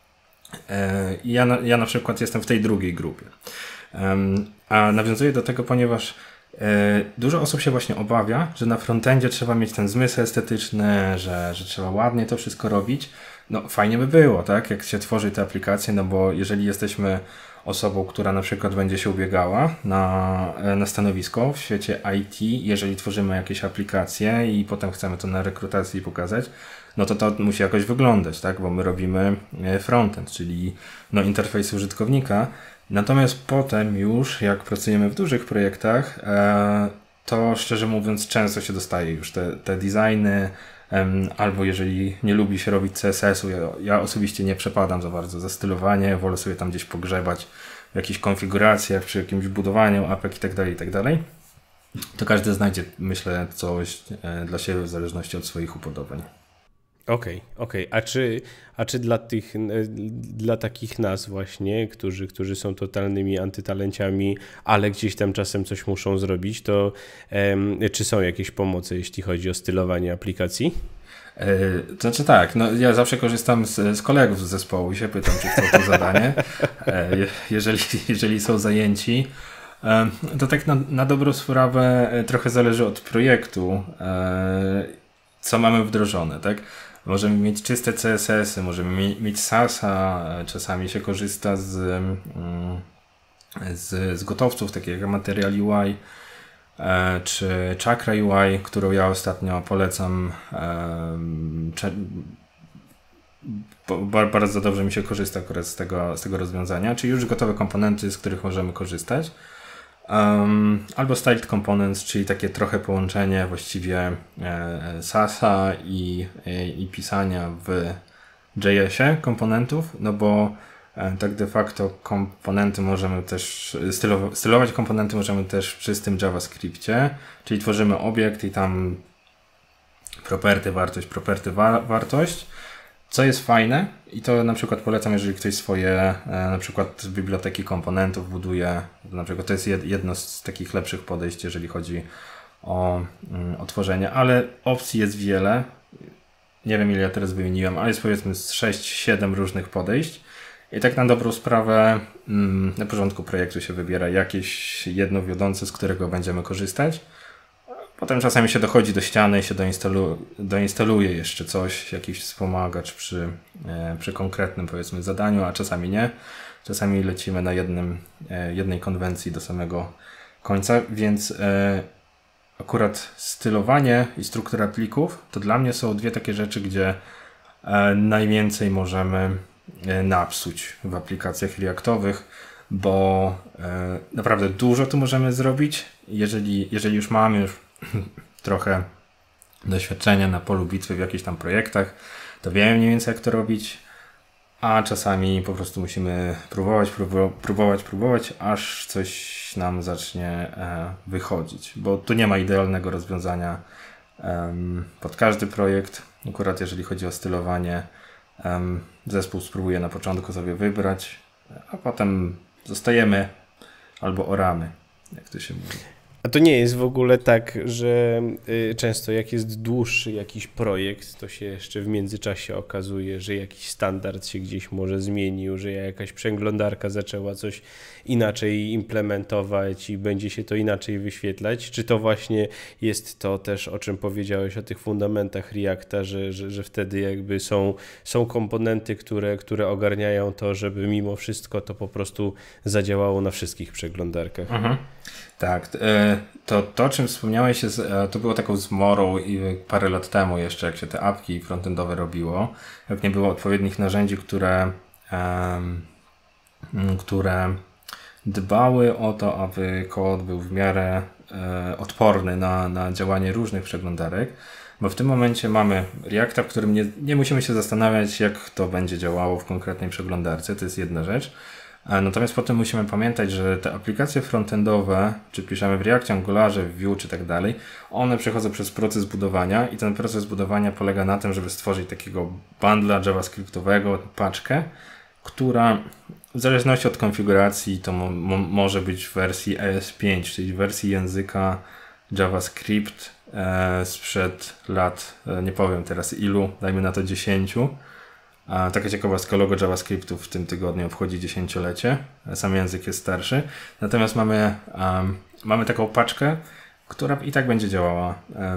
Ja na przykład jestem w tej drugiej grupie. A nawiązuję do tego, ponieważ dużo osób się właśnie obawia, że na frontendzie trzeba mieć ten zmysł estetyczny, że trzeba ładnie to wszystko robić. No fajnie by było, tak, jak się tworzy te aplikacje, no bo jeżeli jesteśmy osobą, która na przykład będzie się ubiegała na stanowisko w świecie IT, jeżeli tworzymy jakieś aplikacje i potem chcemy to na rekrutacji pokazać, no to musi jakoś wyglądać, tak, bo my robimy frontend, czyli no interfejs użytkownika. Natomiast potem już, jak pracujemy w dużych projektach, to szczerze mówiąc często się dostaje już te designy, albo jeżeli nie lubi się robić CSS-u, ja osobiście nie przepadam za bardzo za stylowanie, wolę sobie tam gdzieś pogrzebać w jakichś konfiguracjach, przy jakimś budowaniu apek i tak dalej, to każdy znajdzie, myślę, coś dla siebie w zależności od swoich upodobań. Okej. A czy dla takich nas właśnie, którzy są totalnymi antytalenciami, ale gdzieś tam czasem coś muszą zrobić, to czy są jakieś pomocy, jeśli chodzi o stylowanie aplikacji? To znaczy tak, no ja zawsze korzystam z kolegów z zespołu i się pytam, czy chcą to zadanie. Jeżeli są zajęci, to tak na dobrą sprawę trochę zależy od projektu, co mamy wdrożone, tak? Możemy mieć czyste CSS-y, możemy mieć SAS-a, czasami się korzysta z z gotowców, takich jak Material UI czy Chakra UI, którą ja ostatnio polecam. Bardzo dobrze mi się korzysta akurat z tego rozwiązania, czyli już gotowe komponenty, z których możemy korzystać. Albo Styled Components, czyli takie trochę połączenie właściwie SAS-a i pisania w JS-ie komponentów, no bo tak de facto komponenty możemy też, stylować komponenty możemy też w czystym JavaScriptie, czyli tworzymy obiekt i tam property, wartość, co jest fajne i to na przykład polecam, jeżeli ktoś swoje na przykład biblioteki komponentów buduje, na przykład to jest jedno z takich lepszych podejść, jeżeli chodzi o tworzenie, ale opcji jest wiele. Nie wiem, ile ja teraz wymieniłem, ale jest powiedzmy z 6-7 różnych podejść. I tak na dobrą sprawę na początku projektu się wybiera jakieś jedno wiodące, z którego będziemy korzystać. Potem czasami się dochodzi do ściany i się doinstaluje jeszcze coś, jakiś wspomagacz przy konkretnym powiedzmy zadaniu, a czasami nie. Czasami lecimy na jednej konwencji do samego końca, więc akurat stylowanie i struktura plików to dla mnie są dwie takie rzeczy, gdzie najwięcej możemy napsuć w aplikacjach Reactowych, bo naprawdę dużo tu możemy zrobić. Jeżeli już mamy trochę doświadczenia na polu bitwy w jakichś tam projektach, to wiemy mniej więcej, jak to robić, a czasami po prostu musimy próbować, aż coś nam zacznie wychodzić, bo tu nie ma idealnego rozwiązania pod każdy projekt. Akurat jeżeli chodzi o stylowanie, zespół spróbuje na początku sobie wybrać, a potem zostajemy albo oramy, jak to się mówi. A to nie jest w ogóle tak, że często jak jest dłuższy jakiś projekt, to się jeszcze w międzyczasie okazuje, że jakiś standard się gdzieś może zmienił, że jakaś przeglądarka zaczęła coś inaczej implementować i będzie się to inaczej wyświetlać? Czy to właśnie jest to też, o czym powiedziałeś, o tych fundamentach Reacta, że wtedy jakby są komponenty, które ogarniają to, żeby mimo wszystko to po prostu zadziałało na wszystkich przeglądarkach? Mhm. Tak, to o czym wspomniałeś, to było taką zmorą i parę lat temu jeszcze, jak się te apki frontendowe robiło, jak nie było odpowiednich narzędzi, które dbały o to, aby kod był w miarę odporny na działanie różnych przeglądarek, bo w tym momencie mamy Reacta, w którym nie musimy się zastanawiać, jak to będzie działało w konkretnej przeglądarce, to jest jedna rzecz. Natomiast potem musimy pamiętać, że te aplikacje frontendowe, czy piszemy w Reactie, Angularze, w Vue czy tak dalej, one przechodzą przez proces budowania i ten proces budowania polega na tym, żeby stworzyć takiego bundla javascriptowego, paczkę, która w zależności od konfiguracji to może być w wersji ES5, czyli w wersji języka JavaScript sprzed lat, nie powiem teraz ilu, dajmy na to 10. Taka ciekawostka, logo JavaScriptu w tym tygodniu obchodzi 10-lecie. Sam język jest starszy. Natomiast mamy taką paczkę, która i tak będzie działała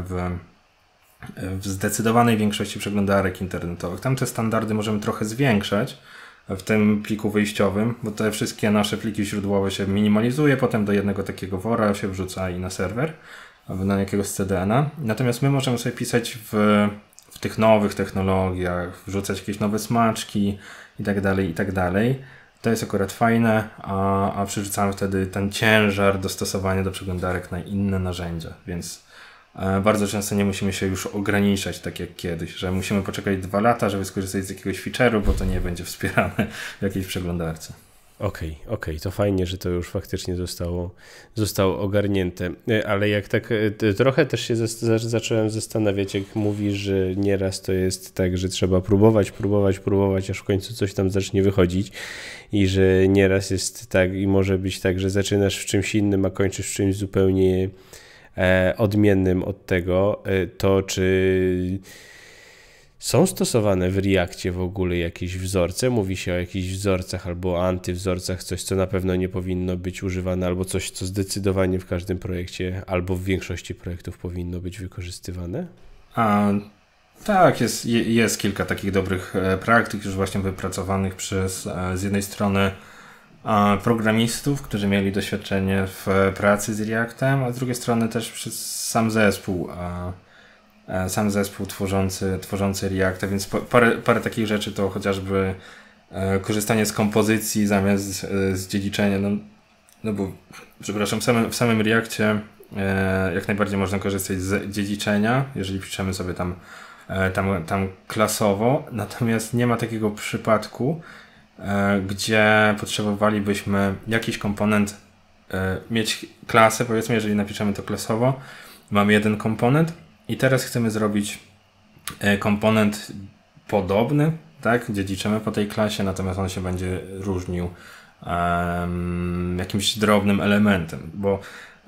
w zdecydowanej większości przeglądarek internetowych. Tam te standardy możemy trochę zwiększać w tym pliku wyjściowym, bo te wszystkie nasze pliki źródłowe się minimalizuje, potem do jednego takiego wora się wrzuca i na serwer, na jakiegoś CDN-a. Natomiast my możemy sobie pisać w tych nowych technologiach, wrzucać jakieś nowe smaczki i tak dalej. To jest akurat fajne, a przerzucamy wtedy ten ciężar dostosowania do przeglądarek na inne narzędzia, więc bardzo często nie musimy się już ograniczać tak jak kiedyś, że musimy poczekać 2 lata, żeby skorzystać z jakiegoś feature'u, bo to nie będzie wspierane w jakiejś przeglądarce. Okej, to fajnie, że to już faktycznie zostało ogarnięte, ale jak tak trochę też się zacząłem zastanawiać, jak mówisz, że nieraz to jest tak, że trzeba próbować, aż w końcu coś tam zacznie wychodzić i że nieraz jest tak i może być tak, że zaczynasz w czymś innym, a kończysz w czymś zupełnie odmiennym od tego, to czy są stosowane w Reactie w ogóle jakieś wzorce? Mówi się o jakichś wzorcach albo o antywzorcach, coś co na pewno nie powinno być używane, albo coś co zdecydowanie w każdym projekcie albo w większości projektów powinno być wykorzystywane? Tak, jest kilka takich dobrych praktyk już właśnie wypracowanych przez z jednej strony programistów, którzy mieli doświadczenie w pracy z Reactem, a z drugiej strony też przez sam zespół tworzący Reacta, więc parę takich rzeczy to chociażby korzystanie z kompozycji zamiast z dziedziczenia. No bo, przepraszam, w samym Reactie jak najbardziej można korzystać z dziedziczenia, jeżeli piszemy sobie tam klasowo, natomiast nie ma takiego przypadku, gdzie potrzebowalibyśmy jakiś komponent mieć klasę, powiedzmy, jeżeli napiszemy to klasowo, mamy jeden komponent i teraz chcemy zrobić komponent podobny, tak? Dziedziczymy po tej klasie, natomiast on się będzie różnił jakimś drobnym elementem, bo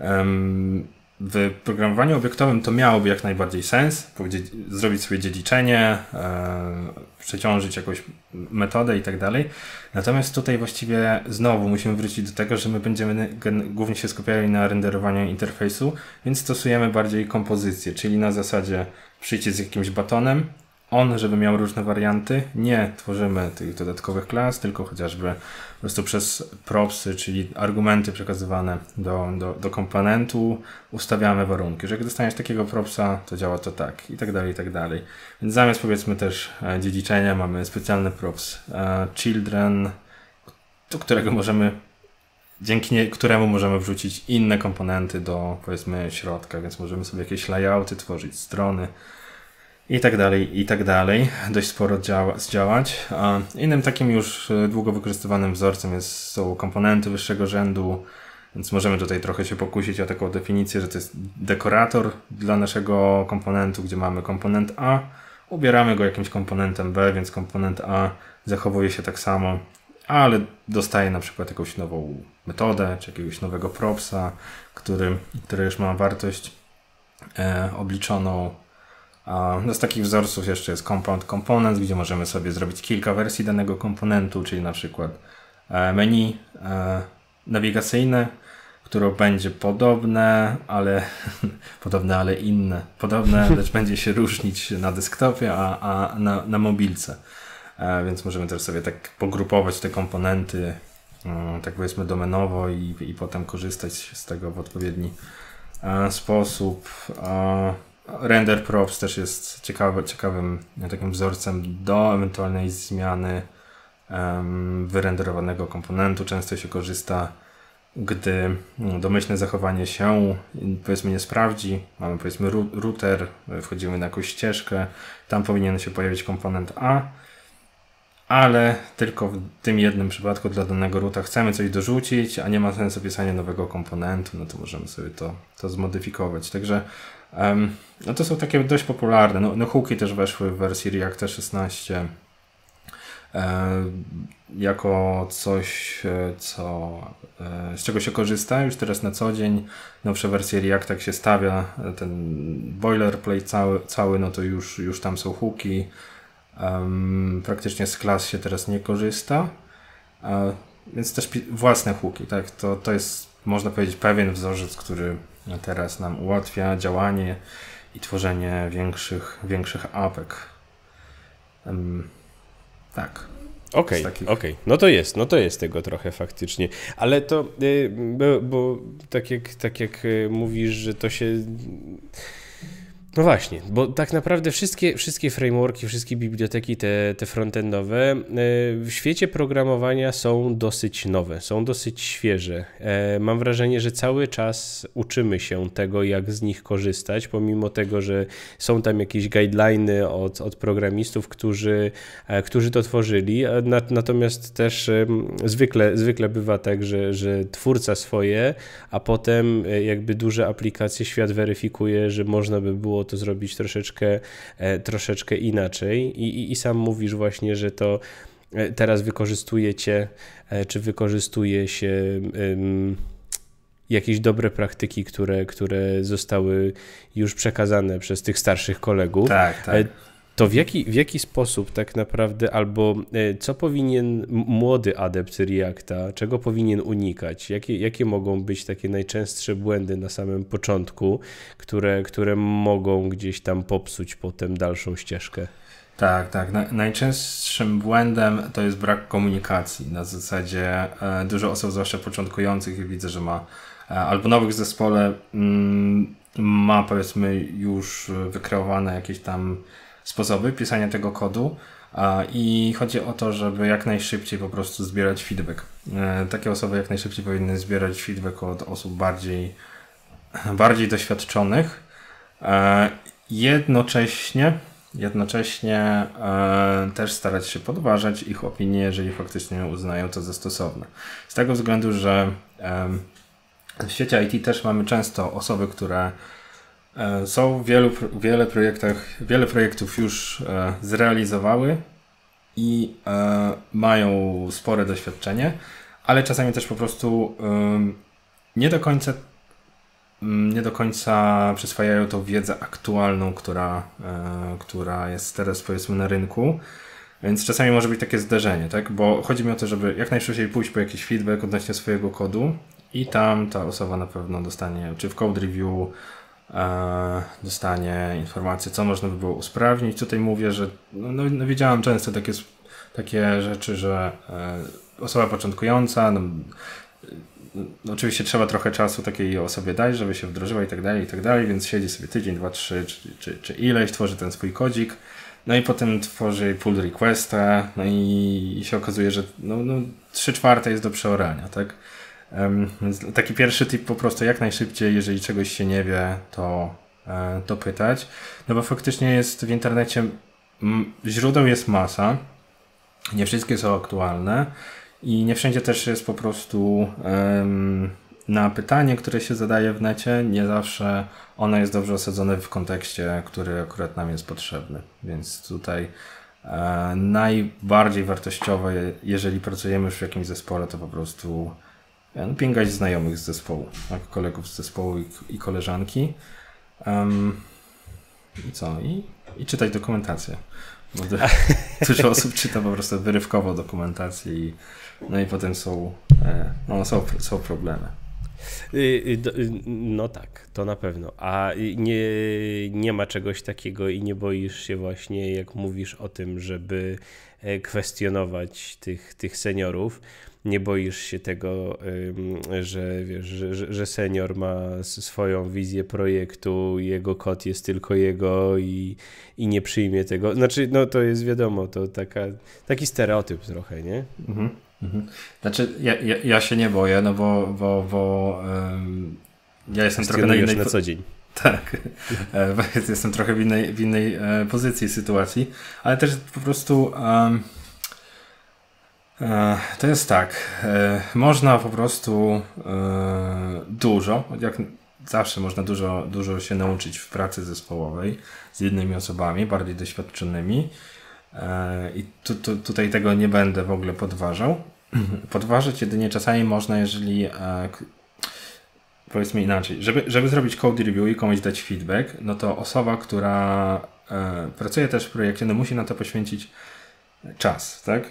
w programowaniu obiektowym to miałoby jak najbardziej sens, zrobić sobie dziedziczenie, przeciążyć jakąś metodę i tak dalej. Natomiast tutaj właściwie znowu musimy wrócić do tego, że my będziemy głównie się skupiali na renderowaniu interfejsu, więc stosujemy bardziej kompozycję, czyli na zasadzie przyjście z jakimś batonem, żeby miał różne warianty. Nie tworzymy tych dodatkowych klas, tylko chociażby po prostu przez propsy, czyli argumenty przekazywane do komponentu, ustawiamy warunki, że jak dostaniesz takiego propsa, to działa to tak i tak dalej, i tak dalej. Więc zamiast powiedzmy też dziedziczenia mamy specjalny props children, dzięki któremu możemy wrzucić inne komponenty do, powiedzmy, środka, więc możemy sobie jakieś layouty tworzyć, strony i tak dalej, i tak dalej. Dość sporo zdziałać. Innym takim już długo wykorzystywanym wzorcem są komponenty wyższego rzędu, więc możemy tutaj trochę się pokusić o taką definicję, że to jest dekorator dla naszego komponentu, gdzie mamy komponent A, ubieramy go jakimś komponentem B, więc komponent A zachowuje się tak samo, ale dostaje na przykład jakąś nową metodę, czy jakiegoś nowego propsa, który już ma wartość obliczoną. No z takich wzorców jeszcze jest compound component, gdzie możemy sobie zrobić kilka wersji danego komponentu, czyli na przykład menu nawigacyjne, które będzie podobne, ale inne. Podobne, lecz będzie się różnić na desktopie, a na mobilce. Więc możemy też sobie tak pogrupować te komponenty, tak powiedzmy domenowo i potem korzystać z tego w odpowiedni sposób. Render props też jest ciekawym takim wzorcem do ewentualnej zmiany wyrenderowanego komponentu. Często się korzysta, gdy domyślne zachowanie się, powiedzmy, nie sprawdzi. Mamy, powiedzmy, router, wchodzimy na jakąś ścieżkę, tam powinien się pojawić komponent A, ale tylko w tym jednym przypadku dla danego roota chcemy coś dorzucić, a nie ma sensu pisania nowego komponentu, no to możemy sobie to zmodyfikować. Także no to są takie dość popularne. No hooki też weszły w wersji Reacta 16 jako coś, z czego się korzysta już teraz na co dzień. Nowsze wersje Reacta, jak się stawia ten boilerplate cały, no to już tam są hooki. Praktycznie z klas się teraz nie korzysta, więc też własne hooki, tak? To jest, można powiedzieć, pewien wzorzec, który teraz nam ułatwia działanie i tworzenie większych apek. Tak. Okej. No to jest tego trochę faktycznie. Ale to, bo tak jak mówisz, że to się... No właśnie, bo tak naprawdę wszystkie frameworki, wszystkie biblioteki te frontendowe w świecie programowania są dosyć nowe, są dosyć świeże. Mam wrażenie, że cały czas uczymy się tego, jak z nich korzystać, pomimo tego, że są tam jakieś guideliny od programistów, którzy to tworzyli, natomiast też zwykle bywa tak, że twórca swoje, a potem jakby duże aplikacje świat weryfikuje, że można by było to zrobić troszeczkę inaczej i sam mówisz właśnie, że to teraz wykorzystuje się jakieś dobre praktyki, które zostały już przekazane przez tych starszych kolegów. Tak. To w jaki sposób tak naprawdę, albo co powinien młody adept Reacta, czego powinien unikać? Jakie mogą być takie najczęstsze błędy na samym początku, które mogą gdzieś tam popsuć potem dalszą ścieżkę? Tak, tak. Najczęstszym błędem to jest brak komunikacji. Na zasadzie dużo osób, zwłaszcza początkujących, widzę, że ma albo nowych w zespole, ma powiedzmy już wykreowane jakieś tam sposoby pisania tego kodu i chodzi o to, żeby jak najszybciej po prostu zbierać feedback. Takie osoby jak najszybciej powinny zbierać feedback od osób bardziej doświadczonych. Jednocześnie też starać się podważać ich opinie, jeżeli faktycznie uznają to za stosowne. Z tego względu, że w świecie IT też mamy często osoby, które są w wiele projektów już zrealizowały i mają spore doświadczenie, ale czasami też po prostu nie do końca przyswajają tą wiedzę aktualną, która jest teraz powiedzmy na rynku, więc czasami może być takie zderzenie, tak? Bo chodzi mi o to, żeby jak najszybciej pójść po jakiś feedback odnośnie swojego kodu i tam ta osoba na pewno dostanie, czy w code review dostanie informację, co można by było usprawnić. Tutaj mówię, że widziałem często takie rzeczy, że osoba początkująca, oczywiście trzeba trochę czasu takiej osobie dać, żeby się wdrożyła i tak dalej, więc siedzi sobie tydzień, 2, 3 czy ileś, tworzy ten swój kodzik, no i potem tworzy pull requesta, no i się okazuje, że 3/4 jest do przeorania, tak? Więc taki pierwszy tip po prostu jak najszybciej, jeżeli czegoś się nie wie, to pytać, no bo faktycznie jest w internecie, źródeł jest masa, nie wszystkie są aktualne i nie wszędzie też jest po prostu na pytanie, które się zadaje w necie, nie zawsze ono jest dobrze osadzone w kontekście, który akurat nam jest potrzebny, więc tutaj najbardziej wartościowe, jeżeli pracujemy już w jakimś zespole, to po prostu pingać znajomych z zespołu, tak? Kolegów z zespołu i koleżanki. I co? I czytać dokumentację. Bo dużo osób czyta po prostu wyrywkowo dokumentację i potem są problemy. No tak, to na pewno. A nie ma czegoś takiego i nie boisz się właśnie, jak mówisz o tym, żeby kwestionować tych seniorów, nie boisz się tego, że wiesz, że senior ma swoją wizję projektu, jego kod jest tylko jego i nie przyjmie tego. Znaczy, no to jest wiadomo, to taki stereotyp trochę, nie? Mhm. Znaczy, ja się nie boję, no bo ja jestem trochę na innej... na co dzień. Tak, jestem trochę w innej pozycji, sytuacji, ale też po prostu to jest tak, można po prostu dużo, jak zawsze można dużo się nauczyć w pracy zespołowej z innymi osobami, bardziej doświadczonymi. I tutaj tego nie będę w ogóle podważał. Podważyć jedynie czasami można, jeżeli powiedzmy inaczej, żeby zrobić code review i komuś dać feedback, no to osoba, która pracuje też w projekcie, no musi na to poświęcić czas, tak?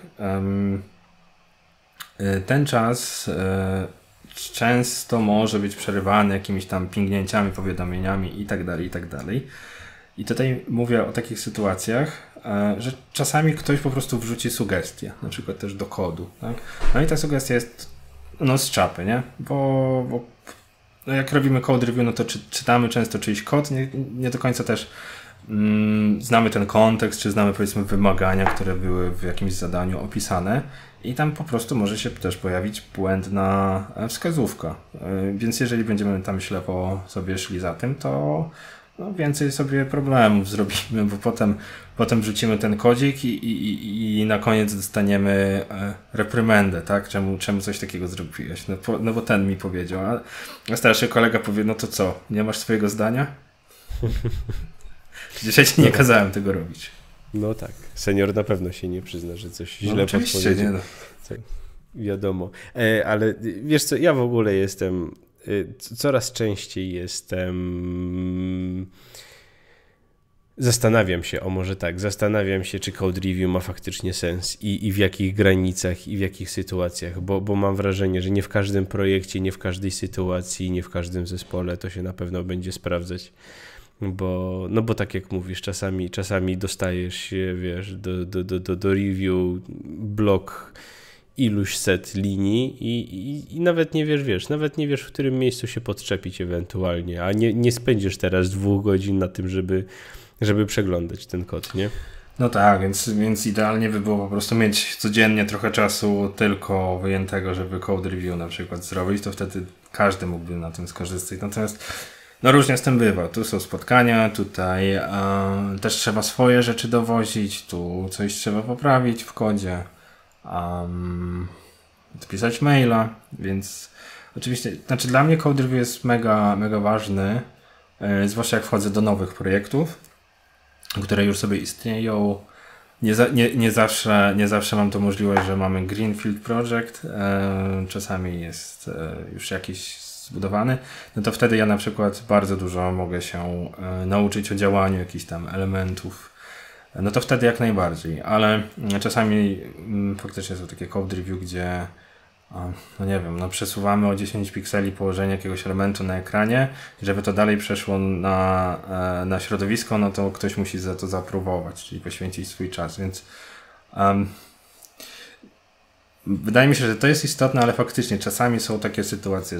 Ten czas często może być przerywany jakimiś tam pingnięciami, powiadomieniami i tak dalej. I tutaj mówię o takich sytuacjach, że czasami ktoś po prostu wrzuci sugestię, na przykład też do kodu, tak? No i ta sugestia jest z czapy, nie? Bo jak robimy code review, no to czytamy często czyjś kod, nie do końca też znamy ten kontekst, czy znamy powiedzmy wymagania, które były w jakimś zadaniu opisane i tam po prostu może się też pojawić błędna wskazówka. Więc jeżeli będziemy tam ślepo sobie szli za tym, to więcej sobie problemów zrobimy, bo potem wrzucimy ten kodzik i na koniec dostaniemy reprymendę, tak? Czemu coś takiego zrobiłeś? No bo ten mi powiedział, a starszy kolega powie, no to co, nie masz swojego zdania? Przecież ja ci nie kazałem tego robić. No tak, senior na pewno się nie przyzna, że coś źle podpowiedział. Nie, no. Wiadomo, ale wiesz co, ja w ogóle jestem... Coraz częściej zastanawiam się, czy code review ma faktycznie sens i w jakich granicach i w jakich sytuacjach, bo mam wrażenie, że nie w każdym projekcie, nie w każdej sytuacji, nie w każdym zespole to się na pewno będzie sprawdzać. bo tak jak mówisz, czasami dostajesz się, wiesz, do review blok iluś set linii i nawet nie wiesz, nawet nie wiesz, w którym miejscu się podczepić ewentualnie, a nie spędzisz teraz 2 godzin na tym, żeby przeglądać ten kod, nie? No tak, więc idealnie by było po prostu mieć codziennie trochę czasu tylko wyjętego, żeby code review na przykład zrobić, to wtedy każdy mógłby na tym skorzystać. Natomiast no różnie z tym bywa. Tu są spotkania, tutaj też trzeba swoje rzeczy dowozić, tu coś trzeba poprawić w kodzie, odpisać maila, więc oczywiście, znaczy dla mnie code review jest mega, mega ważny, zwłaszcza jak wchodzę do nowych projektów, które już sobie istnieją. Nie zawsze mam to możliwość, że mamy Greenfield Project, czasami jest już jakiś zbudowany, no to wtedy ja na przykład bardzo dużo mogę się nauczyć o działaniu jakichś tam elementów, no to wtedy jak najbardziej, ale czasami faktycznie są takie code review, gdzie no nie wiem, no przesuwamy o 10 pikseli położenie jakiegoś elementu na ekranie, żeby to dalej przeszło na środowisko, no to ktoś musi za to zaaprobować, czyli poświęcić swój czas, więc wydaje mi się, że to jest istotne, ale faktycznie czasami są takie sytuacje,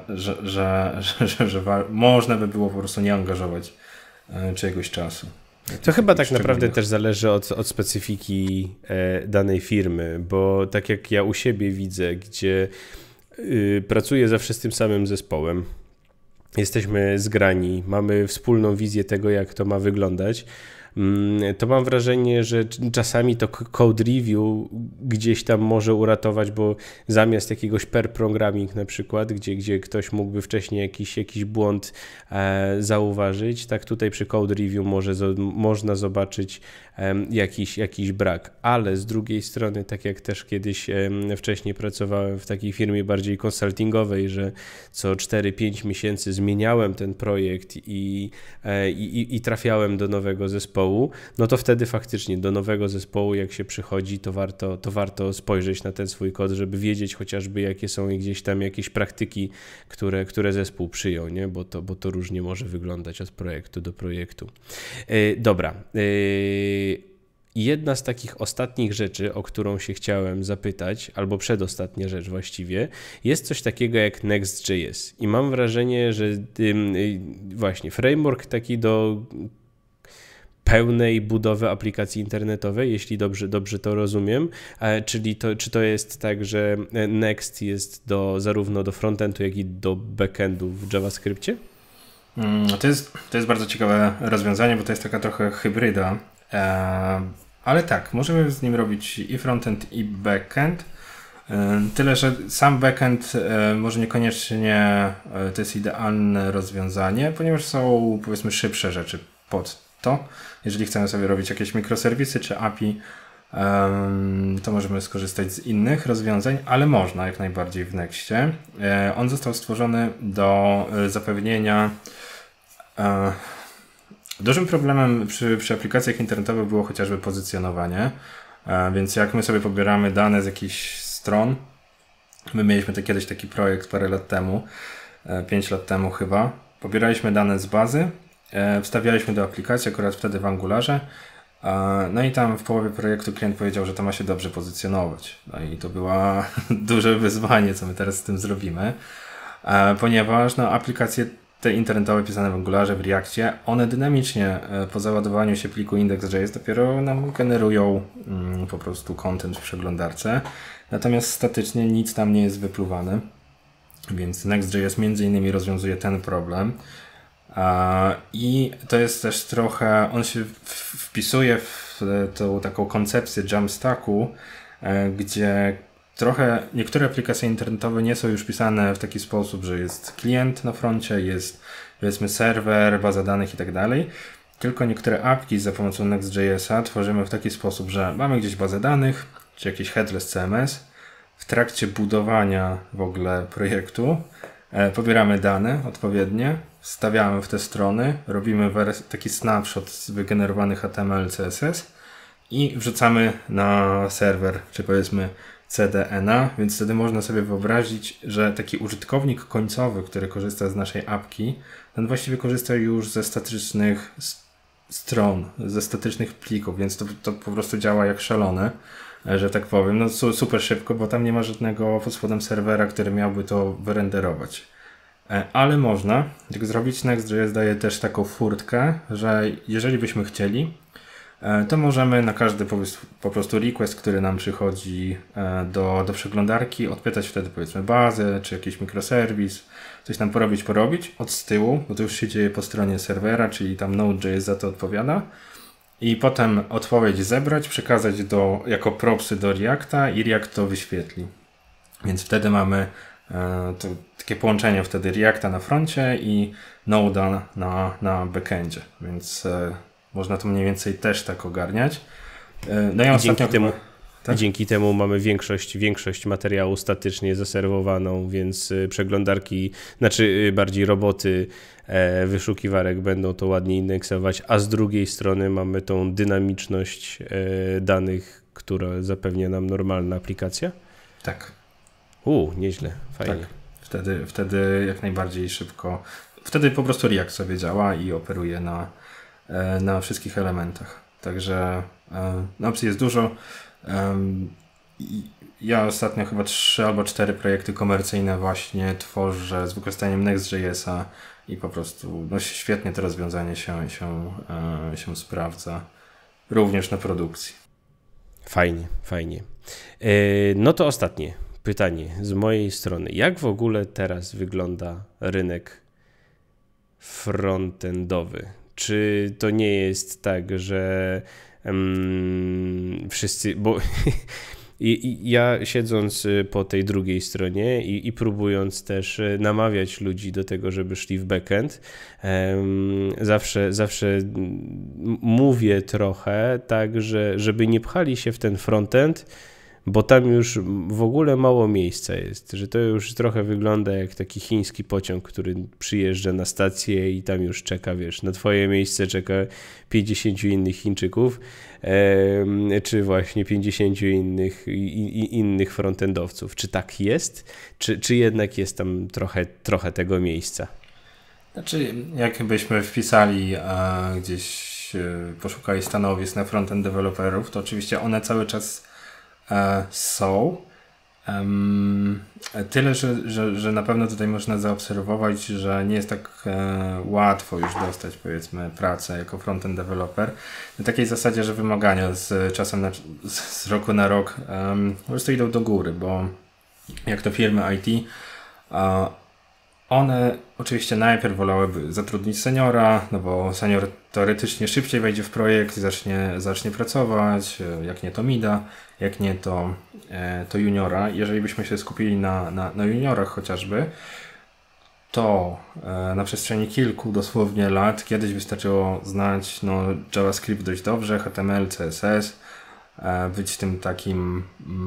że można by było po prostu nie angażować czyjegoś czasu. To chyba tak naprawdę też zależy od specyfiki danej firmy, bo tak jak ja u siebie widzę, gdzie pracuję zawsze z tym samym zespołem, jesteśmy zgrani, mamy wspólną wizję tego, jak to ma wyglądać, to mam wrażenie, że czasami to code review gdzieś tam może uratować, bo zamiast jakiegoś pair programming na przykład, gdzie ktoś mógłby wcześniej jakiś błąd zauważyć, tak tutaj przy code review można zobaczyć jakiś brak, ale z drugiej strony, tak jak też kiedyś wcześniej pracowałem w takiej firmie bardziej konsultingowej, że co 4-5 miesięcy zmieniałem ten projekt i trafiałem do nowego zespołu, no to wtedy faktycznie do nowego zespołu jak się przychodzi, to warto spojrzeć na ten swój kod, żeby wiedzieć chociażby jakie są gdzieś tam jakieś praktyki, które zespół przyjął, nie? Bo to różnie może wyglądać od projektu do projektu. Dobra. Jedna z takich ostatnich rzeczy, o którą się chciałem zapytać, albo przedostatnia rzecz właściwie, jest coś takiego jak Next.js i mam wrażenie, że właśnie framework taki do pełnej budowy aplikacji internetowej, jeśli dobrze to rozumiem, czyli czy to jest tak, że Next jest zarówno do frontendu, jak i do backendu w JavaScriptie? To jest bardzo ciekawe rozwiązanie, bo to jest taka trochę hybryda, ale tak, możemy z nim robić i frontend, i backend, tyle, że sam backend może niekoniecznie to jest idealne rozwiązanie, ponieważ są powiedzmy szybsze rzeczy pod to. Jeżeli chcemy sobie robić jakieś mikroserwisy czy API, to możemy skorzystać z innych rozwiązań, ale można jak najbardziej w Nextie. On został stworzony do zapewnienia. Dużym problemem przy aplikacjach internetowych było chociażby pozycjonowanie, więc jak my sobie pobieramy dane z jakichś stron, my mieliśmy kiedyś taki projekt parę lat temu, 5 lat temu chyba, pobieraliśmy dane z bazy, wstawialiśmy do aplikacji, akurat wtedy w Angularze, no i tam w połowie projektu klient powiedział, że to ma się dobrze pozycjonować. No i to było duże wyzwanie, co my teraz z tym zrobimy, ponieważ aplikacje te internetowe pisane w Angularze, w Reactie, one dynamicznie po załadowaniu się pliku index.js dopiero nam generują po prostu content w przeglądarce, natomiast statycznie nic tam nie jest wypluwane, więc Next.js między innymi rozwiązuje ten problem. I to jest też trochę, on się wpisuje w tą taką koncepcję Jamstacku, gdzie trochę niektóre aplikacje internetowe nie są już pisane w taki sposób, że jest klient na froncie, jest powiedzmy serwer, baza danych i tak dalej, tylko niektóre apki za pomocą Next.jsa tworzymy w taki sposób, że mamy gdzieś bazę danych, czy jakiś headless CMS, w trakcie budowania w ogóle projektu pobieramy dane odpowiednie, wstawiamy w te strony, robimy taki snapshot z wygenerowanych HTML, CSS i wrzucamy na serwer, czy powiedzmy CDN-a, więc wtedy można sobie wyobrazić, że taki użytkownik końcowy, który korzysta z naszej apki, ten właściwie korzysta już ze statycznych stron, ze statycznych plików, więc to po prostu działa jak szalone, że tak powiem. No super szybko, bo tam nie ma żadnego pod spodem serwera, który miałby to wyrenderować. Ale można, jak zrobić, Next.js daje też taką furtkę, że jeżeli byśmy chcieli, to możemy na każdy po prostu request, który nam przychodzi do przeglądarki, odpytać wtedy powiedzmy bazę, czy jakiś mikroserwis, coś tam porobić od z tyłu, bo to już się dzieje po stronie serwera, czyli tam Node.js za to odpowiada. I potem odpowiedź zebrać, przekazać jako propsy do Reacta i React to wyświetli. Więc wtedy mamy to takie połączenie wtedy Reacta na froncie i Node'a na backendzie. Więc można to mniej więcej też tak ogarniać. No ja dzięki temu mamy większość materiału statycznie zaserwowaną, więc przeglądarki, bardziej roboty wyszukiwarek będą to ładnie indeksować, a z drugiej strony mamy tą dynamiczność danych, która zapewnia nam normalna aplikacja? Tak. Nieźle, fajnie. Tak. Wtedy jak najbardziej szybko. Wtedy po prostu React sobie działa i operuje na wszystkich elementach. Także opcji jest dużo. Ja ostatnio chyba 3 albo 4 projekty komercyjne właśnie tworzę z wykorzystaniem Next.jsa i po prostu świetnie to rozwiązanie się sprawdza również na produkcji. Fajnie. No to ostatnie pytanie z mojej strony. Jak w ogóle teraz wygląda rynek frontendowy? Czy to nie jest tak, że wszyscy, bo ja siedząc po tej drugiej stronie i próbując też namawiać ludzi do tego, żeby szli w backend, zawsze mówię trochę tak, żeby nie pchali się w ten frontend, bo tam już w ogóle mało miejsca jest, że to już trochę wygląda jak taki chiński pociąg, który przyjeżdża na stację i tam już czeka, na twoje miejsce czeka 50 innych Chińczyków, czy właśnie 50 innych frontendowców. Czy tak jest? Czy jednak jest tam trochę tego miejsca? Znaczy, jakbyśmy wpisali gdzieś, poszukali stanowisk na frontend deweloperów, to oczywiście one cały czas są. Tyle, że na pewno tutaj można zaobserwować, że nie jest tak łatwo już dostać, powiedzmy, pracę jako frontend developer. Na takiej zasadzie, że wymagania z czasem z roku na rok po prostu idą do góry, bo jak to firmy IT, one oczywiście najpierw wolałyby zatrudnić seniora, no bo senior teoretycznie szybciej wejdzie w projekt i zacznie pracować, jak nie to mida, jak nie to juniora. Jeżeli byśmy się skupili na juniorach chociażby, to na przestrzeni kilku dosłownie lat kiedyś wystarczyło znać JavaScript dość dobrze, HTML, CSS, być tym takim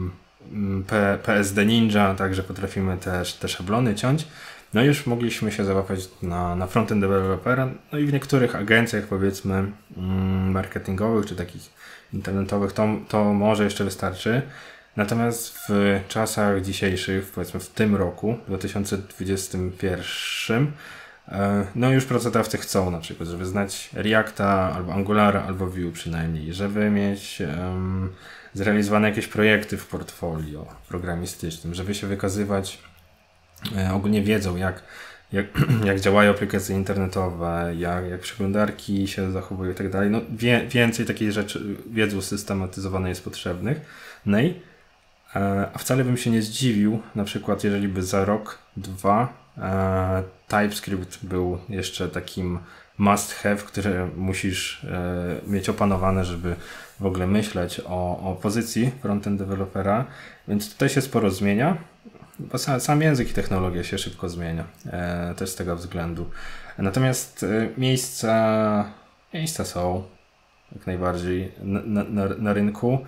PSD Ninja, także potrafimy też te szablony ciąć. No i już mogliśmy się załapać na frontend developera, no i w niektórych agencjach, powiedzmy, marketingowych czy takich internetowych to może jeszcze wystarczy. Natomiast w czasach dzisiejszych, powiedzmy w tym roku, 2021, no już pracodawcy chcą na przykład, żeby znać Reacta, albo Angulara, albo Vue przynajmniej, żeby mieć zrealizowane jakieś projekty w portfolio programistycznym, żeby się wykazywać ogólnie wiedzą, jak działają aplikacje internetowe, jak przeglądarki się zachowują i tak dalej. No, więcej takiej rzeczy, wiedzy usystematyzowanej jest potrzebnych. A wcale bym się nie zdziwił, na przykład jeżeli by za rok, 2 TypeScript był jeszcze takim must have, który musisz mieć opanowane, żeby w ogóle myśleć o pozycji frontend dewelopera, więc tutaj się sporo zmienia. Bo sam język i technologia się szybko zmienia, też z tego względu. Natomiast miejsca są jak najbardziej na rynku.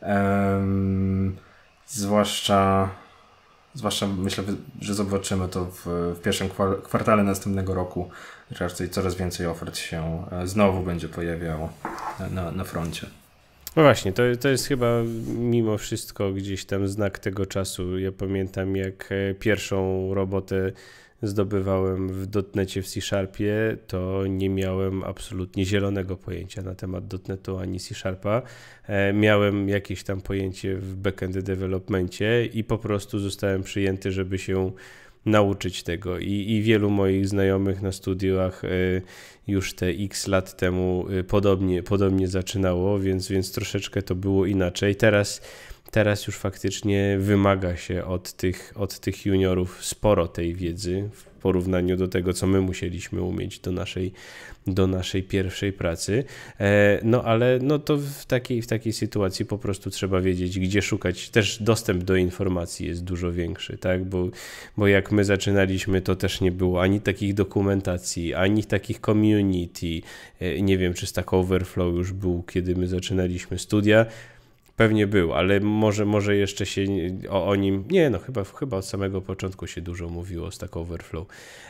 Zwłaszcza myślę, że zobaczymy to w pierwszym kwartale następnego roku, że raczej coraz więcej ofert się znowu będzie pojawiało na froncie. No właśnie, to jest chyba mimo wszystko gdzieś tam znak tego czasu. Ja pamiętam, jak pierwszą robotę zdobywałem w dotnecie w C-Sharpie, to nie miałem absolutnie zielonego pojęcia na temat dotnetu ani C-Sharpa. Miałem jakieś tam pojęcie w backend developmencie i po prostu zostałem przyjęty, żeby się nauczyć tego i wielu moich znajomych na studiach już te x lat temu podobnie zaczynało, więc troszeczkę to było inaczej. Teraz już faktycznie wymaga się od tych juniorów sporo tej wiedzy w porównaniu do tego, co my musieliśmy umieć do naszej pierwszej pracy. No ale no to w takiej sytuacji po prostu trzeba wiedzieć, gdzie szukać. Też dostęp do informacji jest dużo większy, tak? Bo jak my zaczynaliśmy, to też nie było ani takich dokumentacji, ani takich community. Nie wiem, czy Stack Overflow już był, kiedy my zaczynaliśmy studia. Pewnie był, ale może jeszcze się o nim, nie no, chyba od samego początku się dużo mówiło o Stack Overflow.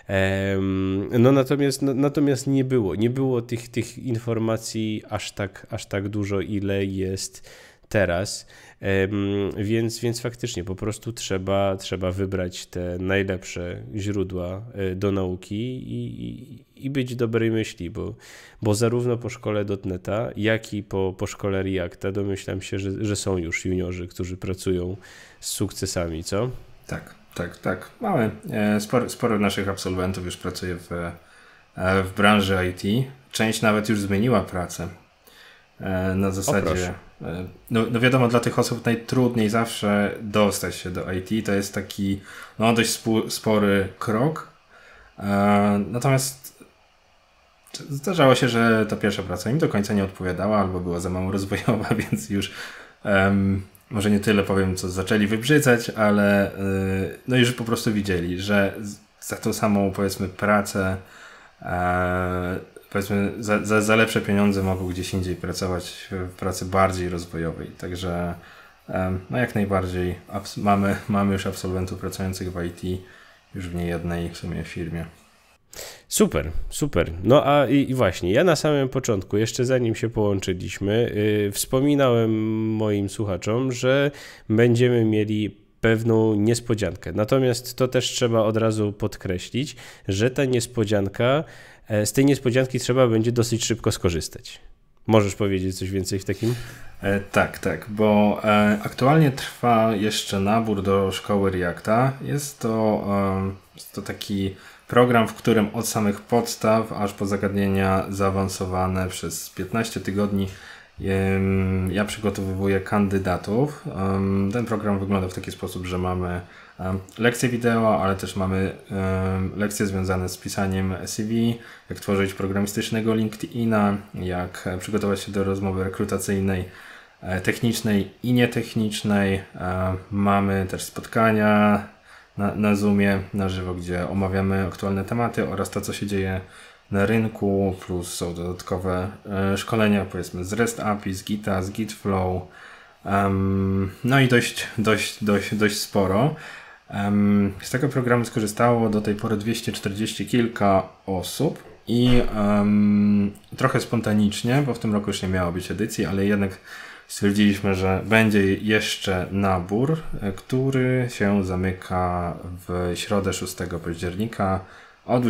No natomiast nie było tych informacji aż tak dużo, ile jest teraz, więc faktycznie po prostu trzeba wybrać te najlepsze źródła do nauki i być dobrej myśli, bo zarówno po szkole .NETA, jak i po szkole Reacta domyślam się, że są już juniorzy, którzy pracują z sukcesami, co? Tak. Mamy. Sporo naszych absolwentów już pracuje w branży IT. Część nawet już zmieniła pracę. Na zasadzie, no wiadomo, dla tych osób najtrudniej zawsze dostać się do IT. To jest taki dość spory krok. Natomiast zdarzało się, że ta pierwsza praca im do końca nie odpowiadała albo była za mało rozwojowa, więc już może nie tyle powiem, co zaczęli wybrzydzać, ale no już po prostu widzieli, że za tą samą, powiedzmy, pracę, powiedzmy za lepsze pieniądze mogą gdzieś indziej pracować w pracy bardziej rozwojowej. Także no jak najbardziej mamy już absolwentów pracujących w IT już w niejednej w sumie firmie. Super. No i właśnie, ja na samym początku, jeszcze zanim się połączyliśmy, wspominałem moim słuchaczom, że będziemy mieli pewną niespodziankę. Natomiast to też trzeba od razu podkreślić, że z tej niespodzianki trzeba będzie dosyć szybko skorzystać. Możesz powiedzieć coś więcej w takim? Tak, bo aktualnie trwa jeszcze nabór do szkoły Reacta. Jest to taki program, w którym od samych podstaw aż po zagadnienia zaawansowane przez 15 tygodni ja przygotowuję kandydatów. Ten program wygląda w taki sposób, że mamy lekcje wideo, ale też mamy lekcje związane z pisaniem CV, jak tworzyć programistycznego LinkedIna, jak przygotować się do rozmowy rekrutacyjnej, technicznej i nietechnicznej. Mamy też spotkania na Zoomie, na żywo, gdzie omawiamy aktualne tematy oraz to, co się dzieje na rynku, plus są dodatkowe szkolenia, powiedzmy z REST API, z Gita, z Gitflow, no i dość sporo. Z tego programu skorzystało do tej pory 240 kilka osób i trochę spontanicznie, bo w tym roku już nie miało być edycji, ale jednak stwierdziliśmy, że będzie jeszcze nabór, który się zamyka w środę 6 października o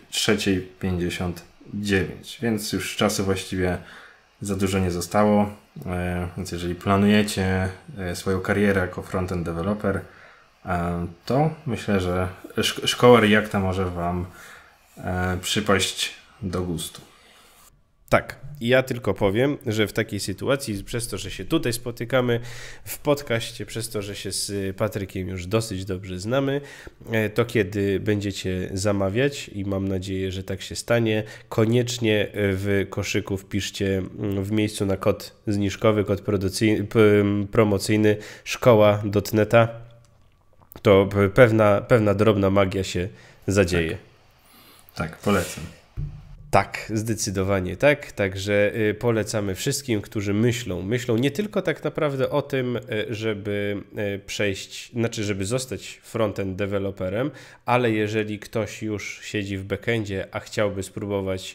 23:59, więc już czasu właściwie za dużo nie zostało, więc jeżeli planujecie swoją karierę jako frontend developer, to myślę, że szkoła Reacta może Wam przypaść do gustu. Tak, ja tylko powiem, że w takiej sytuacji, przez to, że się tutaj spotykamy w podcaście, przez to, że się z Patrykiem już dosyć dobrze znamy, to kiedy będziecie zamawiać i mam nadzieję, że tak się stanie, koniecznie w koszyku wpiszcie w miejscu na kod zniżkowy, kod promocyjny szkoła.neta. To pewna drobna magia się zadzieje. Tak, polecam. Tak, zdecydowanie tak. Także polecamy wszystkim, którzy myślą nie tylko tak naprawdę o tym, żeby żeby zostać front-end deweloperem, ale jeżeli ktoś już siedzi w backendzie, a chciałby spróbować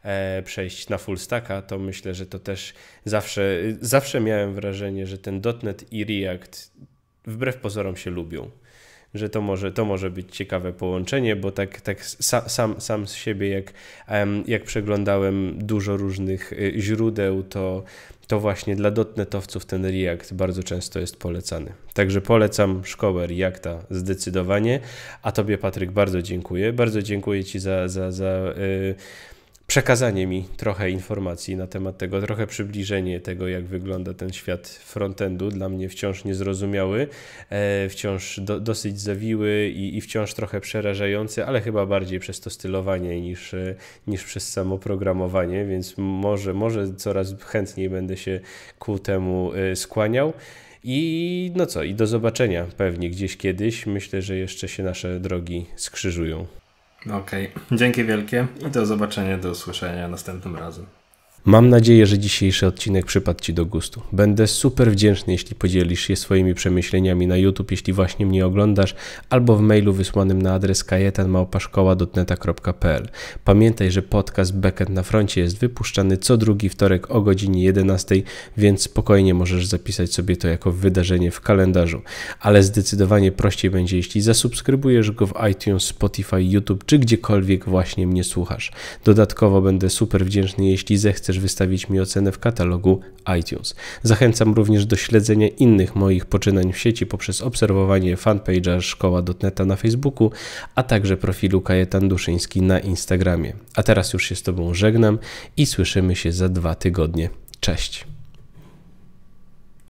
przejść na full stacka, to myślę, że to też zawsze miałem wrażenie, że ten .NET i React wbrew pozorom się lubią. Że to może być ciekawe połączenie, bo tak sam z siebie, jak przeglądałem dużo różnych źródeł, to właśnie dla dotnetowców ten React bardzo często jest polecany. Także polecam szkołę Reacta zdecydowanie, a Tobie, Patryk, bardzo dziękuję. Bardzo dziękuję Ci za przekazanie mi trochę informacji na temat tego, trochę przybliżenie tego, jak wygląda ten świat frontendu, dla mnie wciąż niezrozumiały, wciąż dosyć zawiły i wciąż trochę przerażający, ale chyba bardziej przez to stylowanie niż przez samo programowanie, więc może coraz chętniej będę się ku temu skłaniał. I no co, i do zobaczenia pewnie gdzieś kiedyś. Myślę, że jeszcze się nasze drogi skrzyżują. Okej, dzięki wielkie i do zobaczenia, do usłyszenia następnym razem. Mam nadzieję, że dzisiejszy odcinek przypadł Ci do gustu. Będę super wdzięczny, jeśli podzielisz się swoimi przemyśleniami na YouTube, jeśli właśnie mnie oglądasz, albo w mailu wysłanym na adres kajetan@szkoła.dotneta.pl. Pamiętaj, że podcast Backend na froncie jest wypuszczany co drugi wtorek o godzinie 11, więc spokojnie możesz zapisać sobie to jako wydarzenie w kalendarzu. Ale zdecydowanie prościej będzie, jeśli zasubskrybujesz go w iTunes, Spotify, YouTube czy gdziekolwiek właśnie mnie słuchasz. Dodatkowo będę super wdzięczny, jeśli zechcesz wystawić mi ocenę w katalogu iTunes. Zachęcam również do śledzenia innych moich poczynań w sieci poprzez obserwowanie fanpage'a Szkoła.dotneta na Facebooku, a także profilu Kajetan Duszyński na Instagramie. A teraz już się z Tobą żegnam i słyszymy się za 2 tygodnie. Cześć!